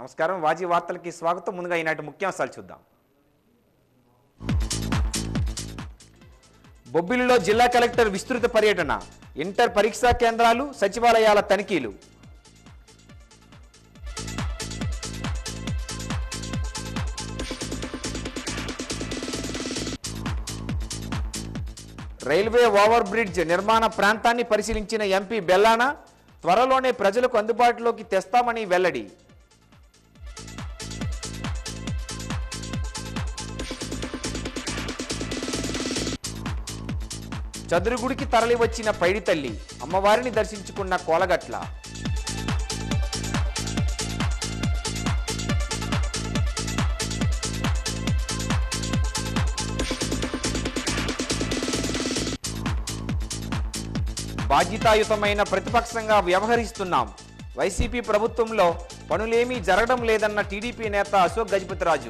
నమస్కారం వాజీ వార్తలకి స్వాగతం. ముందుగా ఈనాటి ముఖ్యాంశాలు చూద్దాం. బొబ్బిలిలో జిల్లా కలెక్టర్ విస్తృత పర్యటన, ఇంటర్ పరీక్షా కేంద్రాలు, సచివాలయాల తనిఖీలు. రైల్వే ఓవర్ బ్రిడ్జ్ నిర్మాణ ప్రాంతాన్ని పరిశీలించిన ఎంపీ బెల్లాన, త్వరలోనే ప్రజలకు అందుబాటులోకి తెస్తామని వెల్లడి. చదురుగుడికి తరలి వచ్చిన పైడితల్లి, అమ్మవారిని దర్శించుకున్న కోలగట్ల. బాధ్యతాయుతమైన ప్రతిపక్షంగా వ్యవహరిస్తున్నాం, వైసీపీ ప్రభుత్వంలో పనులేమీ జరగడం లేదన్న టీడీపీ నేత అశోక్ గజపతిరాజు.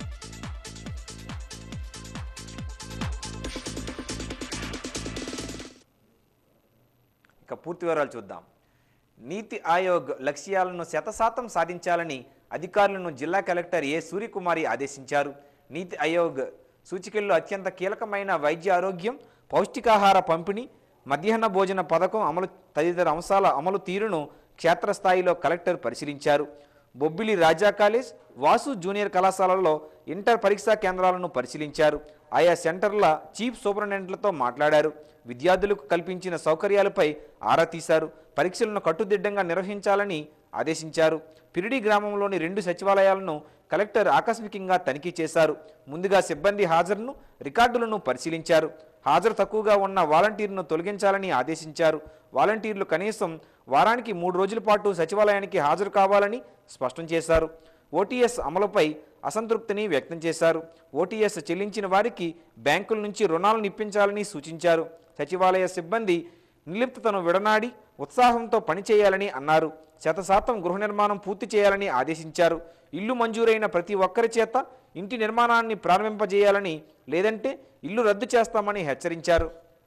ఇక పూర్తి వివరాలు చూద్దాం. నీతి ఆయోగ్ లక్ష్యాలను 100% సాధించాలని అధికారులను జిల్లా కలెక్టర్ ఏ సూర్యకుమారి ఆదేశించారు. నీతి ఆయోగ్ సూచికల్లో అత్యంత కీలకమైన వైద్య ఆరోగ్యం, పౌష్టికాహార పంపిణీ, మధ్యాహ్న భోజన పథకం అమలు తదితర అంశాల అమలు తీరును క్షేత్రస్థాయిలో కలెక్టర్ పరిశీలించారు. బొబ్బిలి రాజా కాలేజ్, వాసు జూనియర్ కళాశాలల్లో ఇంటర్ పరీక్షా కేంద్రాలను పరిశీలించారు. ఆయా సెంటర్ల చీఫ్ సూపరింటెండెంట్లతో మాట్లాడారు. విద్యార్థులకు కల్పించిన సౌకర్యాలపై ఆరా తీశారు. పరీక్షలను కట్టుదిట్టంగా నిర్వహించాలని ఆదేశించారు. పిరిడి గ్రామంలోని 2 సచివాలయాలను కలెక్టర్ ఆకస్మికంగా తనిఖీ చేశారు. ముందుగా సిబ్బంది హాజరును, రికార్డులను పరిశీలించారు. హాజరు తక్కువగా ఉన్న వాలంటీర్ను తొలగించాలని ఆదేశించారు. వాలంటీర్లు కనీసం వారానికి 3 రోజుల పాటు సచివాలయానికి హాజరు కావాలని స్పష్టం చేశారు. ఓటీఎస్ అమలుపై అసంతృప్తిని వ్యక్తం చేశారు. ఓటీఎస్ చెల్లించిన వారికి బ్యాంకుల నుంచి రుణాలను ఇప్పించాలని సూచించారు. సచివాలయ సిబ్బంది నిర్లిప్తతను విడనాడి ఉత్సాహంతో పనిచేయాలని అన్నారు. 100% గృహ నిర్మాణం పూర్తి చేయాలని ఆదేశించారు. ఇల్లు మంజూరైన ప్రతి ఒక్కరి చేత ఇంటి నిర్మాణాన్ని ప్రారంభింపజేయాలని, లేదంటే ఇల్లు రద్దు చేస్తామని హెచ్చరించారు.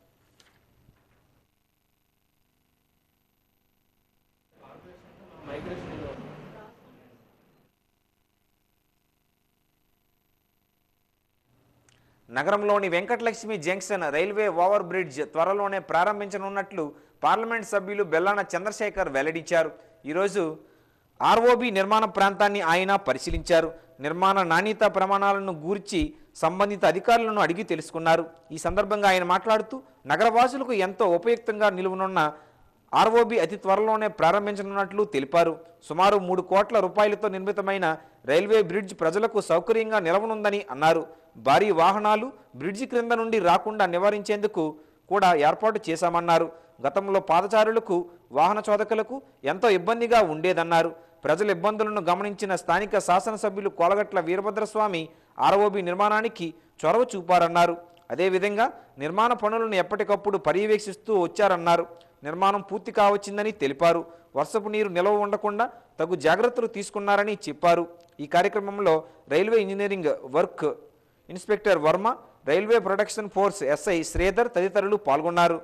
నగరంలోని Venkatalakshmi junction railway over bridge త్వరలోనే ప్రారంభించనున్నట్లు పార్లమెంట్ సభ్యులు బెల్లాన చంద్రశేఖర్ వెల్లడించారు. ఈరోజు ఆర్ఓబి నిర్మాణ ప్రాంతాన్ని ఆయన పరిశీలించారు. నిర్మాణ నాణ్యత ప్రమాణాలను గూర్చి సంబంధిత అధికారులను అడిగి తెలుసుకున్నారు. ఈ సందర్భంగా ఆయన మాట్లాడుతూ నగరవాసులకు ఎంతో ఉపయుక్తంగా నిలువనున్న ఆర్ఓబి అతి త్వరలోనే ప్రారంభించనున్నట్లు తెలిపారు. సుమారు 3 కోట్ల రూపాయలతో నిర్మితమైన రైల్వే బ్రిడ్జ్ ప్రజలకు సౌకర్యంగా నిలవనుందని అన్నారు. భారీ వాహనాలు బ్రిడ్జి క్రింద నుండి రాకుండా నివారించేందుకు కూడా ఏర్పాటు చేశామన్నారు. గతంలో పాదచారులకు, వాహన చోదకులకు ఎంతో ఇబ్బందిగా ఉండేదన్నారు. ప్రజల ఇబ్బందులను గమనించిన స్థానిక శాసనసభ్యులు కోలగట్ల వీరభద్రస్వామి ఆర్ఓబి నిర్మాణానికి చొరవ చూపారన్నారు. అదేవిధంగా నిర్మాణ పనులను ఎప్పటికప్పుడు పర్యవేక్షిస్తూ వచ్చారన్నారు. నిర్మాణం పూర్తి కావచ్చిందని తెలిపారు. వర్షపు నీరు నిల్వ ఉండకుండా తగు జాగ్రత్తలు తీసుకున్నారని చెప్పారు. ఈ కార్యక్రమంలో railway engineering work inspector Varma, railway protection force SI Sridhar తదితరులు పాల్గొన్నారు.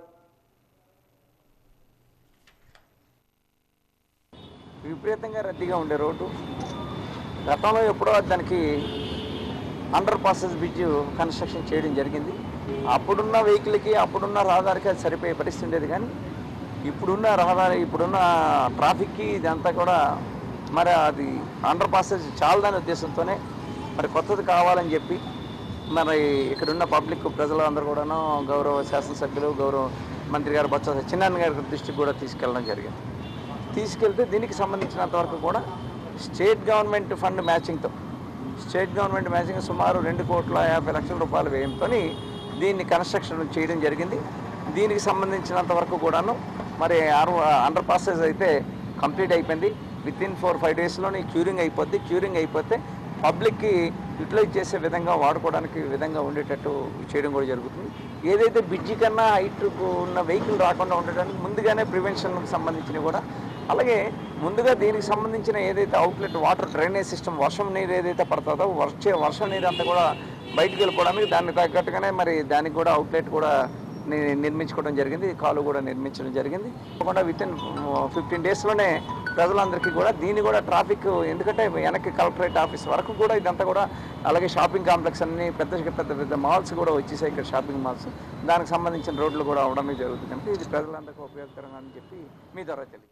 విపరీతంగా రద్దీగా ఉండే రోడ్డు గతంలో ఎప్పుడో దానికి అండర్ పాసెస్ బ్రిడ్జ్ కన్స్ట్రక్షన్ చేయడం జరిగింది. అప్పుడున్న వెహికల్కి, అప్పుడున్న రహదారికి అది సరిపోయే పరిస్థితి ఉండేది. కానీ ఇప్పుడున్న రహదారి, ఇప్పుడున్న ట్రాఫిక్కి ఇదంతా కూడా మరి అది అండర్ పాసెస్ చాలదనే ఉద్దేశంతోనే మరి కొత్తది కావాలని చెప్పి మరి ఇక్కడున్న పబ్లిక్ ప్రజలందరూ కూడాను గౌరవ శాసనసభ్యులు, గౌరవ మంత్రి గారు బొత్స సత్యనారాయణ గారి దృష్టికి కూడా తీసుకెళ్ళడం జరిగింది. తీసుకెళ్తే దీనికి సంబంధించినంత వరకు కూడా స్టేట్ గవర్నమెంట్ ఫండ్ మ్యాచింగ్తో, స్టేట్ గవర్నమెంట్ మ్యాచింగ్ సుమారు 2,50,00,000 రూపాయల వ్యయంతో దీన్ని కన్స్ట్రక్షన్ చేయడం జరిగింది. దీనికి సంబంధించినంత వరకు కూడాను మరి అండర్ పాసెస్ అయితే కంప్లీట్ అయిపోయింది. వితిన్ 4-5 డేస్లోనే క్యూరింగ్ అయిపోద్ది. క్యూరింగ్ అయిపోతే పబ్లిక్కి యూటిలైజ్ చేసే విధంగా, వాడుకోవడానికి విధంగా ఉండేటట్టు చేయడం కూడా జరుగుతుంది. ఏదైతే బ్రిడ్జి కన్నా హైట్ ఉన్న వెహికల్ రాకుండా ఉండడానికి ముందుగానే ప్రివెన్షన్కి సంబంధించినవి కూడా, అలాగే ముందుగా దీనికి సంబంధించిన ఏదైతే అవుట్లెట్ వాటర్ డ్రైనేజ్ సిస్టమ్, వర్షం నీరు ఏదైతే పడుతుందో వర్షం నీరు అంతా కూడా బయటికి వెళ్ళిపోవడానికి దానికి తగ్గట్టుగానే మరి దానికి కూడా అవుట్లెట్ కూడా నిర్మించుకోవడం జరిగింది. కాలు కూడా నిర్మించడం జరిగింది. కాకుండా వితిన్ 15 డేస్లోనే ప్రజలందరికీ కూడా దీన్ని కూడా ట్రాఫిక్, ఎందుకంటే వెనక్కి కలెక్టరేట్ ఆఫీస్ వరకు కూడా ఇదంతా కూడా, అలాగే షాపింగ్ కాంప్లెక్స్ అన్ని పెద్ద పెద్ద మాల్స్ కూడా వచ్చేసాయి ఇక్కడ, షాపింగ్ మాల్స్, దానికి సంబంధించిన రోడ్లు కూడా అవడమే జరుగుతుంది కనుక ఇది ప్రజలందరికీ ఉపయోగకరంగా అని చెప్పి మీ ద్వారా తెలియదు.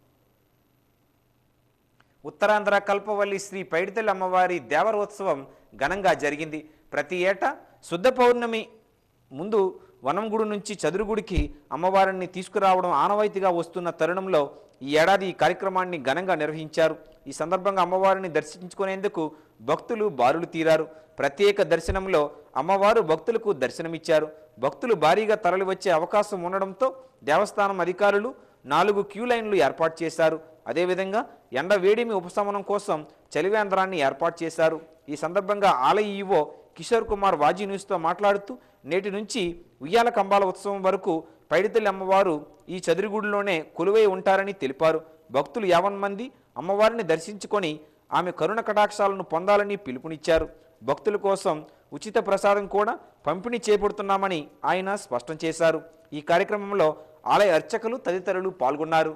ఉత్తరాంధ్ర కల్పవల్లి శ్రీ పైడితల్లి అమ్మవారి దేవరోత్సవం ఘనంగా జరిగింది. ప్రతి ఏటా శుద్ధ పౌర్ణమి ముందు వనంగుడి నుంచి చదురుగుడికి అమ్మవారిని తీసుకురావడం ఆనవాయితీగా వస్తున్న తరుణంలో ఈ ఏడాది ఈ కార్యక్రమాన్ని ఘనంగా నిర్వహించారు. ఈ సందర్భంగా అమ్మవారిని దర్శించుకునేందుకు భక్తులు బారులు తీరారు. ప్రత్యేక దర్శనంలో అమ్మవారు భక్తులకు దర్శనమిచ్చారు. భక్తులు భారీగా తరలి వచ్చే అవకాశం ఉండడంతో దేవస్థానం అధికారులు 4 క్యూ లైన్లు ఏర్పాటు చేశారు. అదేవిధంగా ఎండ వేడిమి ఉపశమనం కోసం చలివేంద్రాన్ని ఏర్పాటు చేశారు. ఈ సందర్భంగా ఆలయ ఈవో కిషోర్ కుమార్ వాజీ న్యూస్తో మాట్లాడుతూ నేటి నుంచి ఉయ్యాల కంబాల ఉత్సవం వరకు పైడితల్లి అమ్మవారు ఈ చదురుగుడిలోనే కొలువై ఉంటారని తెలిపారు. భక్తులు 50 మంది అమ్మవారిని దర్శించుకొని ఆమె కరుణ కటాక్షాలను పొందాలని పిలుపునిచ్చారు. భక్తుల కోసం ఉచిత ప్రసాదం కూడా పంపిణీ చేపడుతున్నామని ఆయన స్పష్టం చేశారు. ఈ కార్యక్రమంలో ఆలయ అర్చకులు తదితరులు పాల్గొన్నారు.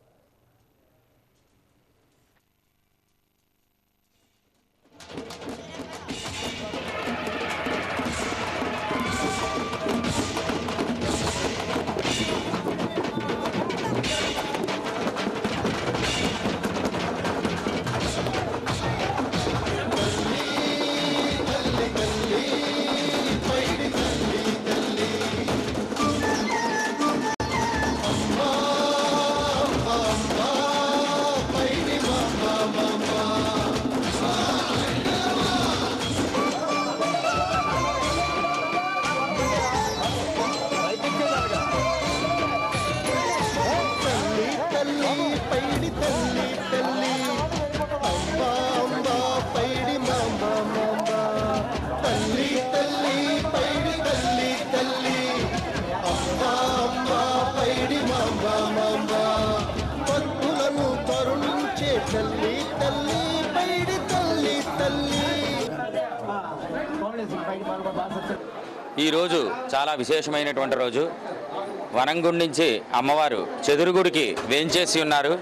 ఈరోజు చాలా విశేషమైనటువంటి రోజు. వనంగుడి నుంచి అమ్మవారు చదురుగుడికి వేంచేసి ఉన్నారు.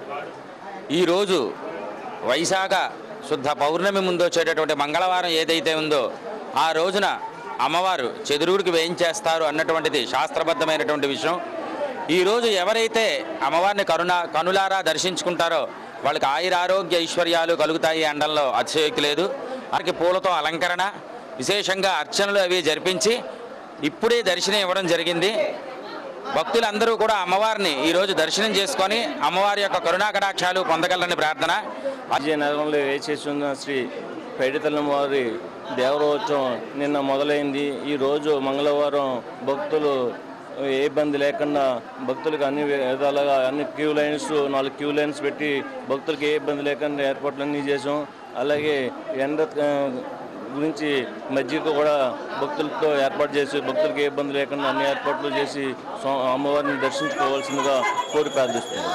ఈరోజు వైశాఖ శుద్ధ పౌర్ణమి ముందు వచ్చేటటువంటి మంగళవారం ఏదైతే ఉందో ఆ రోజున అమ్మవారు చదురుగుడికి వేయించేస్తారు అన్నటువంటిది శాస్త్రబద్ధమైనటువంటి విషయం. ఈరోజు ఎవరైతే అమ్మవారిని కనులారా దర్శించుకుంటారో వాళ్ళకి ఆయురారోగ్య ఐశ్వర్యాలు కలుగుతాయి అనడంలో అతిశయోక్తి లేదు. వారికి పూలతో అలంకరణ, విశేషంగా అర్చనలు అవి జరిపించి ఇప్పుడే దర్శనం ఇవ్వడం జరిగింది. భక్తులందరూ కూడా అమ్మవారిని ఈరోజు దర్శనం చేసుకొని అమ్మవారి యొక్క కరుణా కటాక్షాలు పొందగలరని ప్రార్థన. విజయనగరంలో వేచేస్తున్న శ్రీ పైడితల్లి అమ్మవారి దేవరోత్సవం నిన్న మొదలైంది. ఈరోజు మంగళవారం భక్తులు ఏ ఇబ్బంది లేకుండా భక్తులకు అన్ని విధాలుగా అన్ని క్యూ లైన్స్ 4 క్యూ లైన్స్ పెట్టి భక్తులకు ఏ ఇబ్బంది లేకుండా ఏర్పాట్లన్నీ చేసాం. అలాగే ఎండ గురించి మజ్జిగ కూడా భక్తులతో ఏర్పాటు చేసి భక్తులకు ఏ ఇబ్బంది లేకుండా అన్ని ఏర్పాట్లు చేసి అమ్మవారిని దర్శించుకోవాల్సిందిగా కోరి ప్రార్థిస్తున్నాం.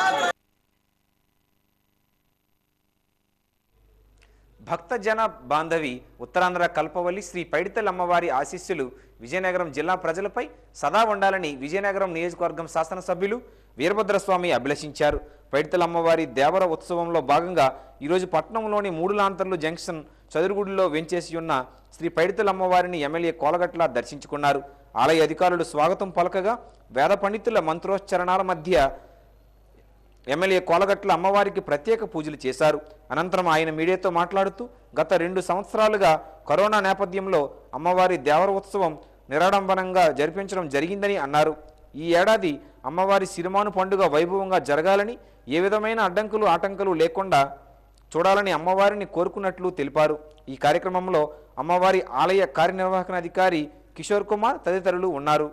భక్తజన బాంధవి ఉత్తరాంధ్ర కల్పవల్లి శ్రీ పైడితల్లి అమ్మవారి ఆశీస్సులు విజయనగరం జిల్లా ప్రజలపై సదా ఉండాలని విజయనగరం నియోజకవర్గం శాసనసభ్యులు వీరభద్రస్వామి అభిలషించారు. పైడితల్లి అమ్మవారి దేవర ఉత్సవంలో భాగంగా ఈరోజు పట్టణంలోని 3 లాంతర్లు జంక్షన్ చదురుగుడిలో వెంచేసి ఉన్న శ్రీ పైడితల్లి అమ్మవారిని ఎమ్మెల్యే కోలగట్ల దర్శించుకున్నారు. ఆలయ అధికారులు స్వాగతం పలకగా వేద పండితుల మంత్రోచ్చరణాల మధ్య ఎమ్మెల్యే కోలగట్ల అమ్మవారికి ప్రత్యేక పూజలు చేశారు. అనంతరం ఆయన మీడియాతో మాట్లాడుతూ గత 2 సంవత్సరాలుగా కరోనా నేపథ్యంలో అమ్మవారి దేవర ఉత్సవం నిరాడంబరంగా జరిపించడం జరిగిందని అన్నారు. ఈ ఏడాది అమ్మవారి సిరిమాను పండుగ వైభవంగా జరగాలని, ఏ విధమైన ఆటంకాలు లేకుండా చూడాలని అమ్మవారిని కోరుకున్నట్లు తెలిపారు. ఈ కార్యక్రమంలో అమ్మవారి ఆలయ కార్యనిర్వహణాధికారి కిషోర్ కుమార్ తదితరులు ఉన్నారు.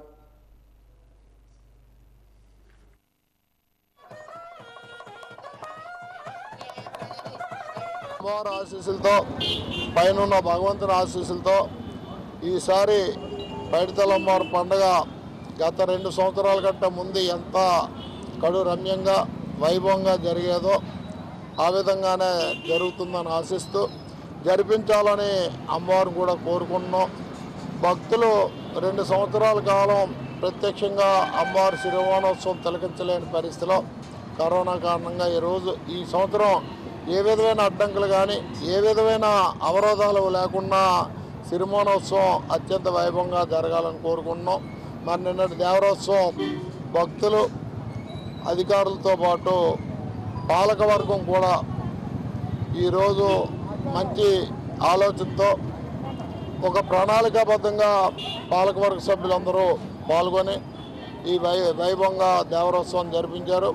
అమ్మవారి ఆశీస్సులతో పైన భగవంతుని ఆశీస్సులతో ఈసారి పైడితల్లి అమ్మవారి పండుగ గత 2 సంవత్సరాల కంటే ముందు ఎంత కడు రమ్యంగా వైభవంగా జరిగేదో ఆ విధంగానే జరుగుతుందని ఆశిస్తూ జరిపించాలని అమ్మవారిని కూడా కోరుకుంటున్నాం. భక్తులు 2 సంవత్సరాల కాలం ప్రత్యక్షంగా అమ్మవారి శిరవాణోత్సవం తిలకించలేని పరిస్థితిలో కరోనా కారణంగా ఈ సంవత్సరం ఏ విధమైన అడ్డంకులు కానీ ఏ విధమైన అవరోధాలు లేకుండా సిరిమానోత్సవం అత్యంత వైభవంగా జరగాలని కోరుకుంటున్నాం. మరి నిన్నటి దేవరోత్సవం భక్తులు అధికారులతో పాటు పాలకవర్గం కూడా ఈరోజు మంచి ఆలోచనతో ఒక ప్రణాళికాబద్ధంగా పాలకవర్గ సభ్యులందరూ పాల్గొని ఈ వైభవంగా దేవరోత్సవం జరిపించారు.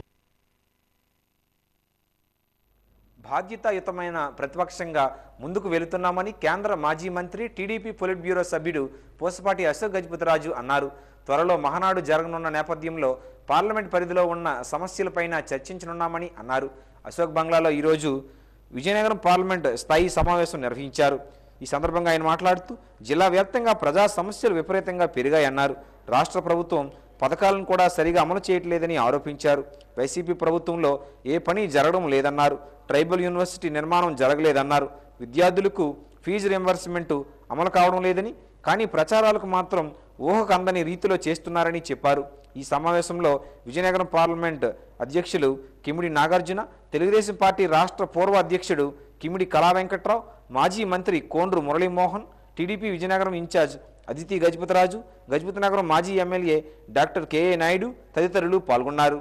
బాధ్యతాయుతమైన ప్రతిపక్షంగా ముందుకు వెళుతున్నామని కేంద్ర మాజీ మంత్రి టీడీపీ పొలిట్ బ్యూరో సభ్యుడు పూసపాటి అశోక్ గజపతిరాజు అన్నారు. త్వరలో మహానాడు జరగనున్న నేపథ్యంలో పార్లమెంట్ పరిధిలో ఉన్న సమస్యలపైన చర్చించనున్నామని అన్నారు. అశోక్ బంగ్లాలో ఈరోజు విజయనగరం పార్లమెంట్ స్థాయి సమావేశం నిర్వహించారు. ఈ సందర్భంగా ఆయన మాట్లాడుతూ జిల్లా వ్యాప్తంగా ప్రజా సమస్యలు విపరీతంగా పెరిగాయన్నారు. రాష్ట్ర ప్రభుత్వం పథకాలను కూడా సరిగా అమలు చేయట్లేదని ఆరోపించారు. వైసీపీ ప్రభుత్వంలో ఏ పని జరగడం లేదన్నారు. ట్రైబల్ యూనివర్సిటీ నిర్మాణం జరగలేదన్నారు. విద్యార్థులకు ఫీజు రియంబర్స్మెంట్ అమలు కావడం లేదని, కానీ ప్రచారాలకు మాత్రం ఊహకు అందని రీతిలో చేస్తున్నారని చెప్పారు. ఈ సమావేశంలో విజయనగరం పార్లమెంట్ అధ్యక్షులు కిమిడి నాగార్జున, తెలుగుదేశం పార్టీ రాష్ట్ర పూర్వ అధ్యక్షుడు కిమిడి కళా వెంకట్రావు, మాజీ మంత్రి కోండ్రు మురళీమోహన్, టీడీపీ విజయనగరం ఇన్ఛార్జ్ అదితి గజపతిరాజు, గజపతినగరం మాజీ ఎమ్మెల్యే డాక్టర్ కేఏ నాయుడు తదితరులు పాల్గొన్నారు.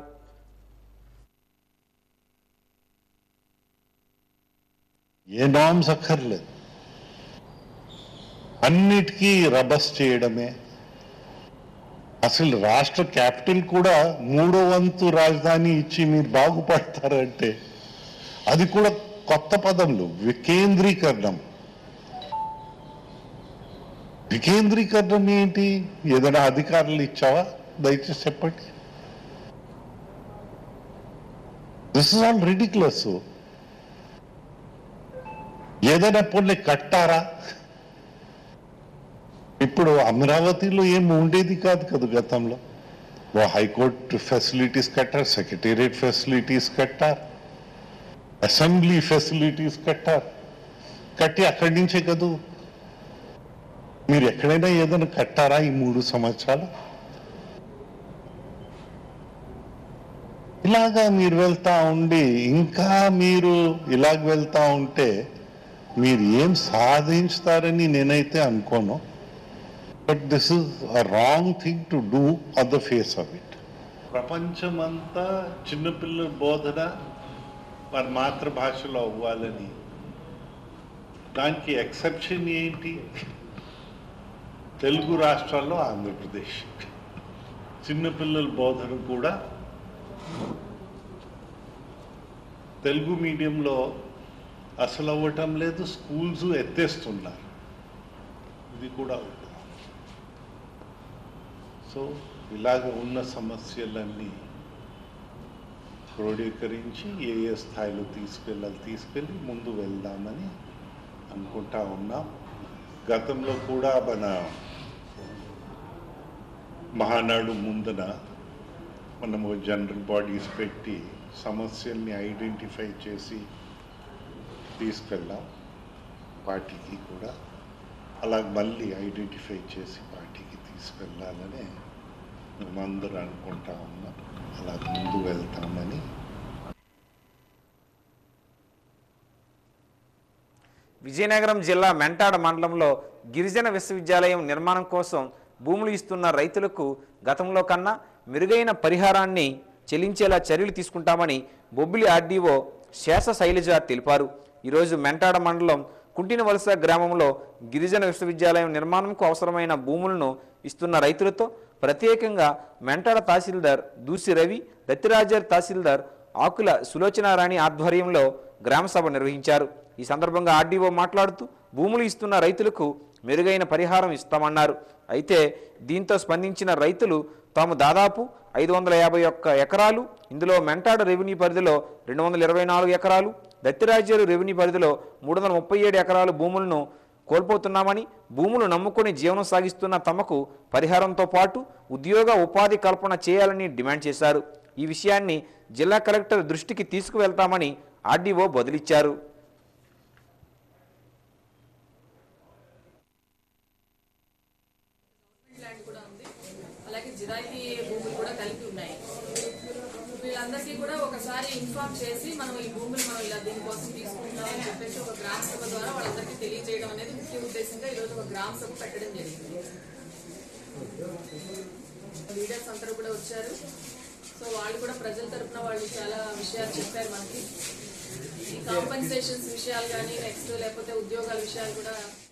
ఏ నామ్స్ అక్కర్లేదు, అన్నిటికీ రబస్ చేయడమే. అసలు రాష్ట్ర క్యాపిటల్ కూడా 3వ వంతు రాజధాని ఇచ్చి మీరు బాగుపడతారంటే అది కూడా కొత్త పదంలో వికేంద్రీకరణం. వికేంద్రీకరణం ఏంటి? ఏదైనా అధికారులు ఇచ్చావా? దయచేసి చెప్పండి. This is all ridiculous. ఏదైనా పొల్లి కట్టారా? ఇప్పుడు అమరావతిలో ఏం ఉండేది కాదు కదా గతంలో. ఓ హైకోర్టు ఫెసిలిటీస్ కట్టారు, సెక్రటేరియట్ ఫెసిలిటీస్ కట్టారు, అసెంబ్లీ ఫెసిలిటీస్ కట్టారు. కట్టి అక్కడి నుంచే కదూ. మీరు ఎక్కడైనా ఏదైనా కట్టారా ఈ 3 సంవత్సరాలు? ఇలాగా మీరు వెళ్తా ఉండి ఇంకా మీరు ఇలాగ వెళ్తా ఉంటే మీరు ఏం సాధించుతారని నేనైతే అనుకోను. But this is a wrong thing to do on the face of it. ప్రపంచమంతా చిన్నపిల్లల బోధన వారి మాతృభాషలో అవ్వాలని, దానికి ఎక్సెప్షన్ ఏంటి? తెలుగు రాష్ట్రాల్లో ఆంధ్రప్రదేశ్ చిన్నపిల్లల బోధన కూడా తెలుగు మీడియంలో అసలు అవ్వటం లేదు. స్కూల్స్ ఎత్తేస్తున్నారు. ఇది కూడా సో ఇలాగ ఉన్న సమస్యలన్నీ క్రోడీకరించి ఏ స్థాయిలో తీసుకెళ్ళి ముందు వెళ్దామని అనుకుంటా ఉన్నాం. గతంలో కూడా మన మహానాడు ముందున మనము జనరల్ బాడీస్ పెట్టి సమస్యల్ని ఐడెంటిఫై చేసి తీసుకెళ్ళాం. పార్టీకి కూడా అలా మళ్ళీ ఐడెంటిఫై చేసి పార్టీకి తీసుకెళ్ళాలని మేమందరూ అనుకుంటా ఉన్నాం. అలా ముందు వెళ్తామని. విజయనగరం జిల్లా మెంటాడ మండలంలో గిరిజన విశ్వవిద్యాలయం నిర్మాణం కోసం భూములు ఇస్తున్న రైతులకు గతంలో కన్నా మెరుగైన పరిహారాన్ని చెల్లించేలా చర్యలు తీసుకుంటామని బొబ్బిలి ఆర్డీఓ శేష శైలజ తెలిపారు. ఈరోజు మెంటాడ మండలం కుంటినవలస గ్రామంలో గిరిజన విశ్వవిద్యాలయం నిర్మాణంకు అవసరమైన భూములను ఇస్తున్న రైతులతో ప్రత్యేకంగా మెంటాడ తహసీల్దార్ దూసి రవి, దత్తిరాజర్ తహసీల్దార్ ఆకుల సులోచనారాణి ఆధ్వర్యంలో గ్రామసభ నిర్వహించారు. ఈ సందర్భంగా ఆర్డీఓ మాట్లాడుతూ భూములు ఇస్తున్న రైతులకు మెరుగైన పరిహారం ఇస్తామన్నారు. అయితే దీంతో స్పందించిన రైతులు తాము దాదాపు 551 ఎకరాలు, ఇందులో మెంటాడ రెవెన్యూ పరిధిలో 224 ఎకరాలు, దత్తిరాజేరు రెవెన్యూ పరిధిలో 337 ఎకరాలు భూములను కోల్పోతున్నామని, భూములు నమ్ముకొని జీవనం సాగిస్తున్న తమకు పరిహారంతో పాటు ఉద్యోగ ఉపాధి కల్పన చేయాలని డిమాండ్ చేశారు. ఈ విషయాన్ని జిల్లా కలెక్టర్ దృష్టికి తీసుకువెళ్తామని ఆర్డీఓ బదులిచ్చారు. అలాగే జిరాయితీ భూములు కూడా కలిపి ఉన్నాయి. వాళ్ళందరికీ కూడా ఒకసారి ఇన్ఫార్మ్ చేసి మనం ఈ భూములు మనం ఇలా దీనికోసం తీసుకుంటున్నాం అని చెప్పేసి ఒక గ్రామ సభ ద్వారా వాళ్ళందరికీ తెలియజేయడం అనేది ముఖ్య ఉద్దేశంగా ఈరోజు ఒక గ్రామ సభ పెట్టడం జరిగింది. లీడర్స్ అందరూ కూడా వచ్చారు. సో వాళ్ళు కూడా ప్రజల తరఫున వాళ్ళు చాలా విషయాలు చెప్పారు మనకి. ఈ కాంపెన్సేషన్స్ విషయాలు కానీ నెక్స్ట్ లేకపోతే ఉద్యోగాల విషయాలు కూడా.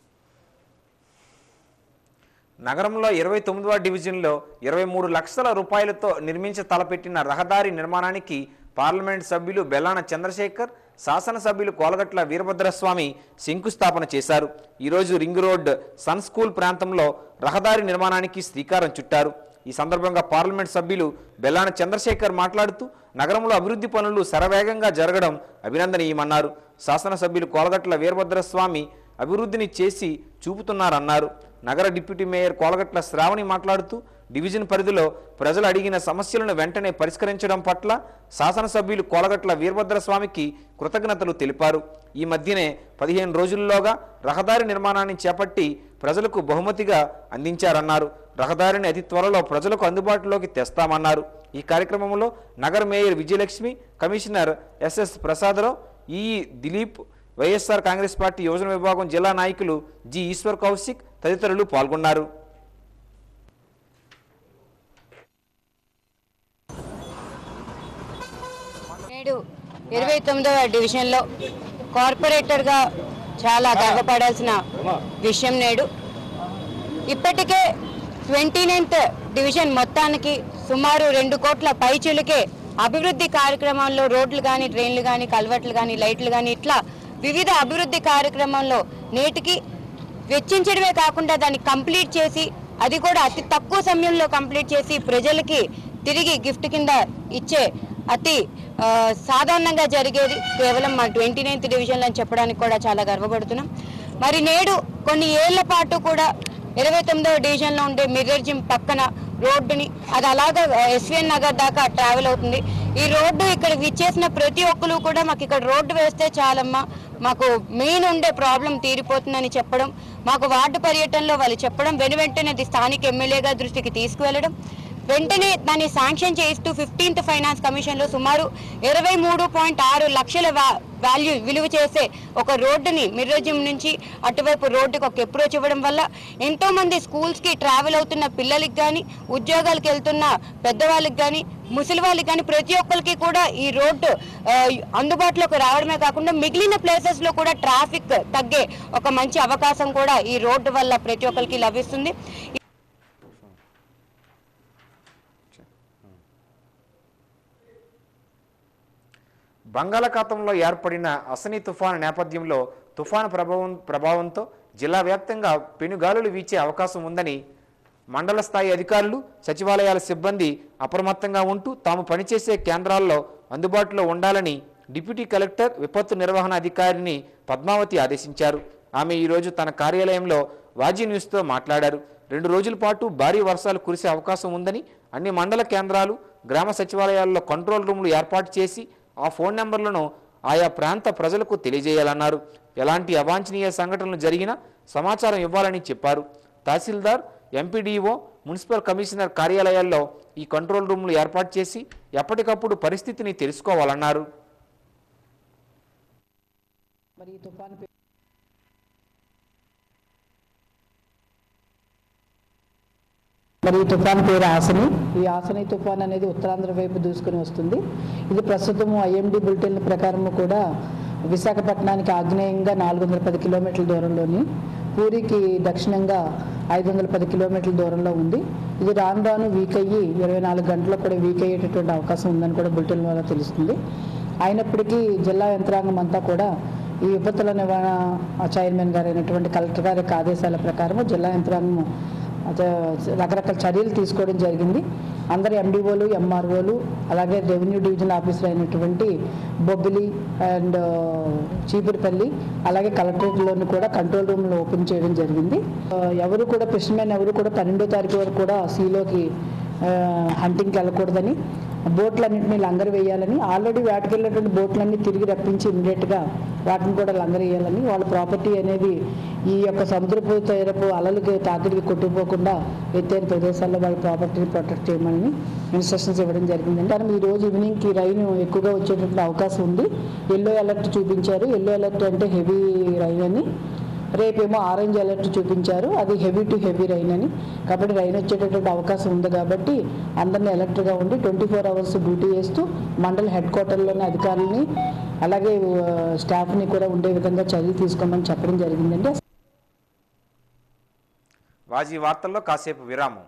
నగరంలో 29వ డివిజన్లో 23 లక్షల రూపాయలతో నిర్మించ తలపెట్టిన రహదారి నిర్మాణానికి పార్లమెంట్ సభ్యులు బెల్లాన చంద్రశేఖర్, శాసనసభ్యులు కోలగట్ల వీరభద్రస్వామి శంకుస్థాపన చేశారు. ఈరోజు రింగ్ రోడ్ సన్ స్కూల్ ప్రాంతంలో రహదారి నిర్మాణానికి శ్రీకారం చుట్టారు. ఈ సందర్భంగా పార్లమెంట్ సభ్యులు బెల్లాన చంద్రశేఖర్ మాట్లాడుతూ నగరంలో అభివృద్ధి పనులు శరవేగంగా జరగడం అభినందనీయమన్నారు. శాసనసభ్యులు కోలగట్ల వీరభద్రస్వామి అభివృద్ధిని చేసి చూపుతున్నారన్నారు. నగర డిప్యూటీ మేయర్ కోలగట్ల శ్రావణి మాట్లాడుతూ డివిజన్ పరిధిలో ప్రజలు అడిగిన సమస్యలను వెంటనే పరిష్కరించడం పట్ల శాసనసభ్యులు కోలగట్ల వీరభద్రస్వామికి కృతజ్ఞతలు తెలిపారు. ఈ మధ్యనే 15 రోజుల్లోగా రహదారి నిర్మాణాన్ని చేపట్టి ప్రజలకు బహుమతిగా అందించారన్నారు. రహదారిని అతి త్వరలో ప్రజలకు అందుబాటులోకి తెస్తామన్నారు. ఈ కార్యక్రమంలో నగర mayor Vijayalakshmi, commissioner SS Prasadarao, EE Dilip, YSR Congress party యువజన విభాగం జిల్లా నాయకులు జి ఈశ్వర్ కౌశిక్ తదితరులు పాల్గొన్నారు. నేడు 29వ డివిజన్లో కార్పొరేటర్గా చాలా గర్వపడాల్సిన విషయం. నేడు ఇప్పటికే 29th డివిజన్ మొత్తానికి సుమారు 2 కోట్ల పైచిలుకే అభివృద్ధి కార్యక్రమాల్లో రోడ్లు కానీ, ట్రైన్లు కానీ, కల్వర్ట్లు కానీ, లైట్లు కానీ, ఇట్లా వివిధ అభివృద్ధి కార్యక్రమంలో నేటికి వెచ్చించడమే కాకుండా దాన్ని కంప్లీట్ చేసి, అది కూడా అతి తక్కువ సమయంలో కంప్లీట్ చేసి ప్రజలకి తిరిగి గిఫ్ట్ కింద ఇచ్చే అతి సాధారణంగా జరిగేది కేవలం మా 29th డివిజన్లో అని చెప్పడానికి కూడా చాలా గర్వపడుతున్నాం. మరి నేడు కొన్ని ఏళ్ల పాటు కూడా 29వ డివిజన్లో ఉండే మిర్రర్ జిమ్ పక్కన రోడ్డుని అది అలాగా ఎస్విఎన్ నగర్ దాకా ట్రావెల్ అవుతుంది. ఈ రోడ్డు ఇక్కడ విచ్చేసిన ప్రతి ఒక్కరు కూడా మాకు ఇక్కడ రోడ్డు వేస్తే చాలమ్మా, మాకు మెయిన్ ఉండే ప్రాబ్లం తీరిపోతుందని చెప్పడం, మాకు వార్డు పర్యటనలో వాళ్ళు చెప్పడం, వెంటనే అది స్థానిక ఎమ్మెల్యేగా దృష్టికి తీసుకువెళ్ళడం, వెంటనే దాన్ని శాంక్షన్ చేయిస్తూ 15th ఫైనాన్స్ కమిషన్లో సుమారు 23.6 లక్షల విలువ చేసే ఒక రోడ్డుని మిర్రర్ జిమ్ నుంచి అటువైపు రోడ్డుకి ఒక అప్రోచ్ ఇవ్వడం వల్ల ఎంతోమంది స్కూల్స్కి ట్రావెల్ అవుతున్న పిల్లలకి కానీ, ఉద్యోగాలకు వెళ్తున్న పెద్దవాళ్ళకి కానీ, ముసలి వాళ్ళకి కానీ ప్రతి ఒక్కరికి కూడా ఈ రోడ్డు అందుబాటులోకి రావడమే కాకుండా మిగిలిన ప్లేసెస్లో కూడా ట్రాఫిక్ తగ్గే ఒక మంచి అవకాశం కూడా ఈ రోడ్డు వల్ల ప్రతి ఒక్కరికి లభిస్తుంది. బంగాళాఖాతంలో ఏర్పడిన అసనీ తుఫాను నేపథ్యంలో తుఫాను ప్రభావంతో జిల్లా వ్యాప్తంగా పెనుగాలులు వీచే అవకాశం ఉందని మండల స్థాయి అధికారులు, సచివాలయాల సిబ్బంది అప్రమత్తంగా ఉంటూ తాము పనిచేసే కేంద్రాల్లో అందుబాటులో ఉండాలని డిప్యూటీ కలెక్టర్, విపత్తు నిర్వహణ అధికారిని పద్మావతి ఆదేశించారు. ఆమె ఈరోజు తన కార్యాలయంలో వాజీ న్యూస్తో మాట్లాడారు. 2 రోజుల పాటు భారీ వర్షాలు కురిసే అవకాశం ఉందని అన్ని మండల కేంద్రాలు, గ్రామ సచివాలయాల్లో కంట్రోల్ రూమ్లు ఏర్పాటు చేసి ఆ ఫోన్ నెంబర్లను ఆయా ప్రాంత ప్రజలకు తెలియజేయాలన్నారు. ఎలాంటి అవాంఛనీయ సంఘటనలు జరిగినా సమాచారం ఇవ్వాలని చెప్పారు. తహసీల్దార్, ఎంపీడీఓ, మున్సిపల్ కమిషనర్ కార్యాలయాల్లో ఈ కంట్రోల్ రూమ్లు ఏర్పాటు చేసి ఎప్పటికప్పుడు పరిస్థితిని తెలుసుకోవాలన్నారు. మరి ఈ తుఫాన్ పేరు ఆసని. ఈ ఆసని తుఫాన్ అనేది ఉత్తరాంధ్ర వైపు దూసుకుని వస్తుంది. ఇది ప్రస్తుతము ఐఎండీ బులెటిన్ ప్రకారము కూడా విశాఖపట్నానికి ఆగ్నేయంగా 410 కిలోమీటర్ల దూరంలోని, పూరికి దక్షిణంగా 510 కిలోమీటర్ల దూరంలో ఉంది. ఇది రాను రాను వీక్ అయ్యి 24 గంటల్లో కూడా వీక్ అయ్యేటటువంటి అవకాశం ఉందని కూడా బులెటిన్ వల్ల తెలుస్తుంది. అయినప్పటికీ జిల్లా యంత్రాంగం అంతా కూడా ఈ విపత్తుల నివారణ చైర్మన్ గారు అయినటువంటి కలెక్టర్ గారి ఆదేశాల ప్రకారము జిల్లా యంత్రాంగం రకరకాల చర్యలు తీసుకోవడం జరిగింది. అందరు ఎండిఓలు, ఎంఆర్ఓలు, అలాగే రెవెన్యూ డివిజన్ ఆఫీసర్ అయినటువంటి బొబ్బిలి అండ్ చీపురుపల్లి, అలాగే కలెక్టరేట్లోని కూడా కంట్రోల్ రూమ్లు ఓపెన్ చేయడం జరిగింది. ఎవరు కూడా ఫిషర్మెన్ ఎవరు కూడా 12వ తారీఖు వరకు కూడా సీలోకి హంటింగ్కి వెళ్ళకూడదని, బోట్లన్నింటినీ లంగరు వేయాలని, ఆల్రెడీ వేటకెళ్ళినటువంటి బోట్లన్నీ తిరిగి రప్పించి ఇమ్మీడియట్గా వాటిని కూడా లంగరు వేయాలని, వాళ్ళ ప్రాపర్టీ అనేది ఈ యొక్క సముద్రపు తీరపు అలలకి తాకిడికి కొట్టుకుపోకుండా ఎత్తైన ప్రదేశాల్లో వాళ్ళ ప్రాపర్టీని ప్రొటెక్ట్ చేయమని ఇన్స్ట్రక్షన్స్ ఇవ్వడం జరిగిందండి. కానీ ఈ రోజు ఈవినింగ్కి రైన్ ఎక్కువగా వచ్చేటువంటి అవకాశం ఉంది. ఎల్లో అలర్ట్ చూపించారు. ఎల్లో అలర్ట్ అంటే హెవీ రైన్ అని, రేపేమో ఆరెంజ్ అలర్ట్ చూపించారు, అది హెవీ టు హెవీ రైన్ అని. కాబట్టి రైన్ వచ్చేటటువంటి అవకాశం ఉంది కాబట్టి అందరినీ అలర్ట్గా ఉండి 24 hours డ్యూటీ చేస్తూ మండల హెడ్ క్వార్టర్లోని అధికారులని అలాగే స్టాఫ్ని కూడా ఉండే విధంగా చర్యలు తీసుకోమని చెప్పడం జరిగిందండి. వాజీ వార్తల్లో కాసేపు విరామం.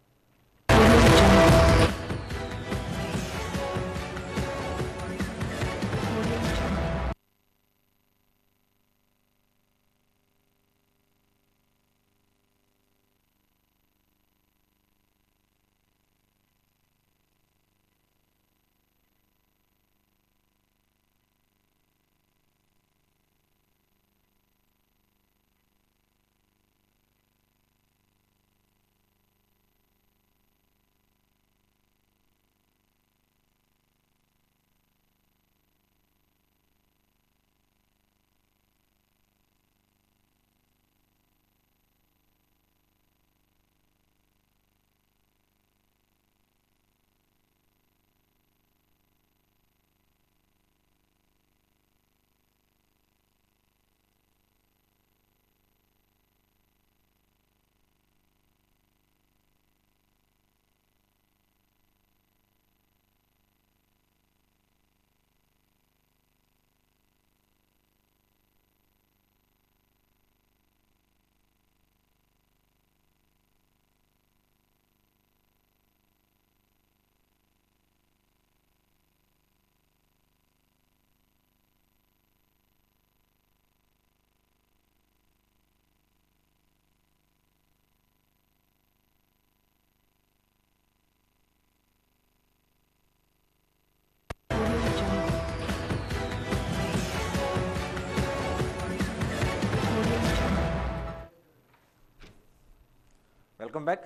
Welcome back.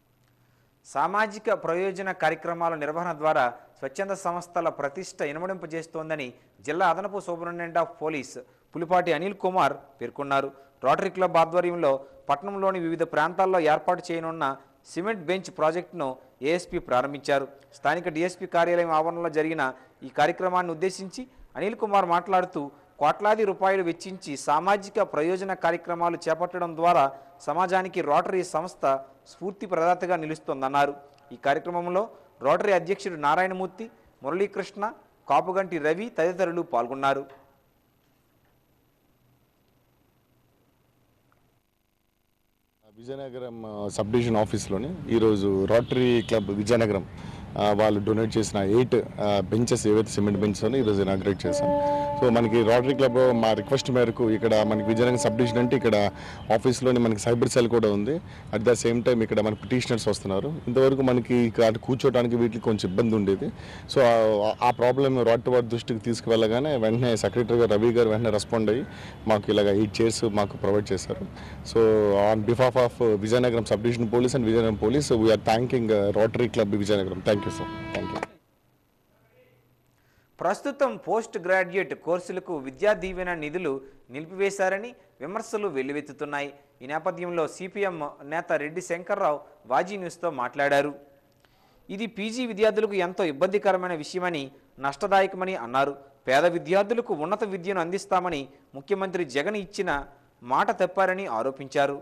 సామాజిక ప్రయోజన కార్యక్రమాల నిర్వహణ ద్వారా స్వచ్ఛంద సంస్థల ప్రతిష్ట ఇనుమడింపజేస్తోందని జిల్లా అదనపు superintendent of police Pulipati Anil Kumar పేర్కొన్నారు. రోటరీ క్లబ్ ఆధ్వర్యంలో పట్టణంలోని వివిధ ప్రాంతాల్లో ఏర్పాటు చేయనున్న సిమెంట్ బెంచ్ ప్రాజెక్టును ఏఎస్పీ ప్రారంభించారు. స్థానిక డీఎస్పీ కార్యాలయం ఆవరణలో జరిగిన ఈ కార్యక్రమాన్ని ఉద్దేశించి అనిల్ కుమార్ మాట్లాడుతూ కోట్లాది రూపాయలు వెచ్చించి సామాజిక ప్రయోజన కార్యక్రమాలు చేపట్టడం ద్వారా సమాజానికి రోటరీ సంస్థ స్ఫూర్తి ప్రదాతగా నిలుస్తోందన్నారు. ఈ కార్యక్రమంలో రోటరీ అధ్యక్షుడు నారాయణమూర్తి, మురళీకృష్ణ, కాపుగంటి రవి తదితరులు పాల్గొన్నారు. విజయనగరం సబ్ డివిజన్ ఆఫీస్లోని ఈరోజు రోటరీ క్లబ్ విజయనగరం వాళ్ళు డొనేట్ చేసిన 8 బెంచెస్ ఏవైతే సిమెంట్ బెంచెస్ అని ఈరోజు ఇనాగ్రేట్ చేశాం. సో మనకి రోటరీ క్లబ్ మా రిక్వెస్ట్ మేరకు ఇక్కడ మనకి విజయనగరం సబ్ డివిజన్ అంటే ఇక్కడ ఆఫీస్లోని మనకి సైబర్ సెల్ కూడా ఉంది. అట్ ద సేమ్ టైం ఇక్కడ మన పిటిషనర్స్ వస్తున్నారు. ఇంతవరకు మనకి కూర్చోవడానికి వీటికి కొంచెం ఇబ్బంది ఉండేది. సో ఆ ప్రాబ్లమ్ రోటరీ వారి దృష్టికి తీసుకువెళ్ళగానే వెంటనే సెక్రటరీ గారు రవి గారు వెంటనే రెస్పాండ్ అయ్యి మాకు ఇలాగ 8 చైర్స్ మాకు ప్రొవైడ్ చేశారు. So on behalf of Vizianagaram sub division police and Vizianagaram police we are thanking Rotary Club Vizianagaram. Thank you sir. Thank you. ప్రస్తుతం పోస్ట్ గ్రాడ్యుయేట్ కోర్సులకు విద్యా దీవెన నిధులు నిలిపివేశారని విమర్శలు వెల్లువెత్తుతున్నాయి. ఈ నేపథ్యంలో సిపిఎం నేత రెడ్డి శంకర్రావు వాజీ న్యూస్తో మాట్లాడారు. ఇది పీజీ విద్యార్థులకు ఎంతో ఇబ్బందికరమైన విషయమని, నష్టదాయకమని అన్నారు. పేద విద్యార్థులకు ఉన్నత విద్యను అందిస్తామని ముఖ్యమంత్రి జగన్ ఇచ్చిన మాట తప్పారని ఆరోపించారు.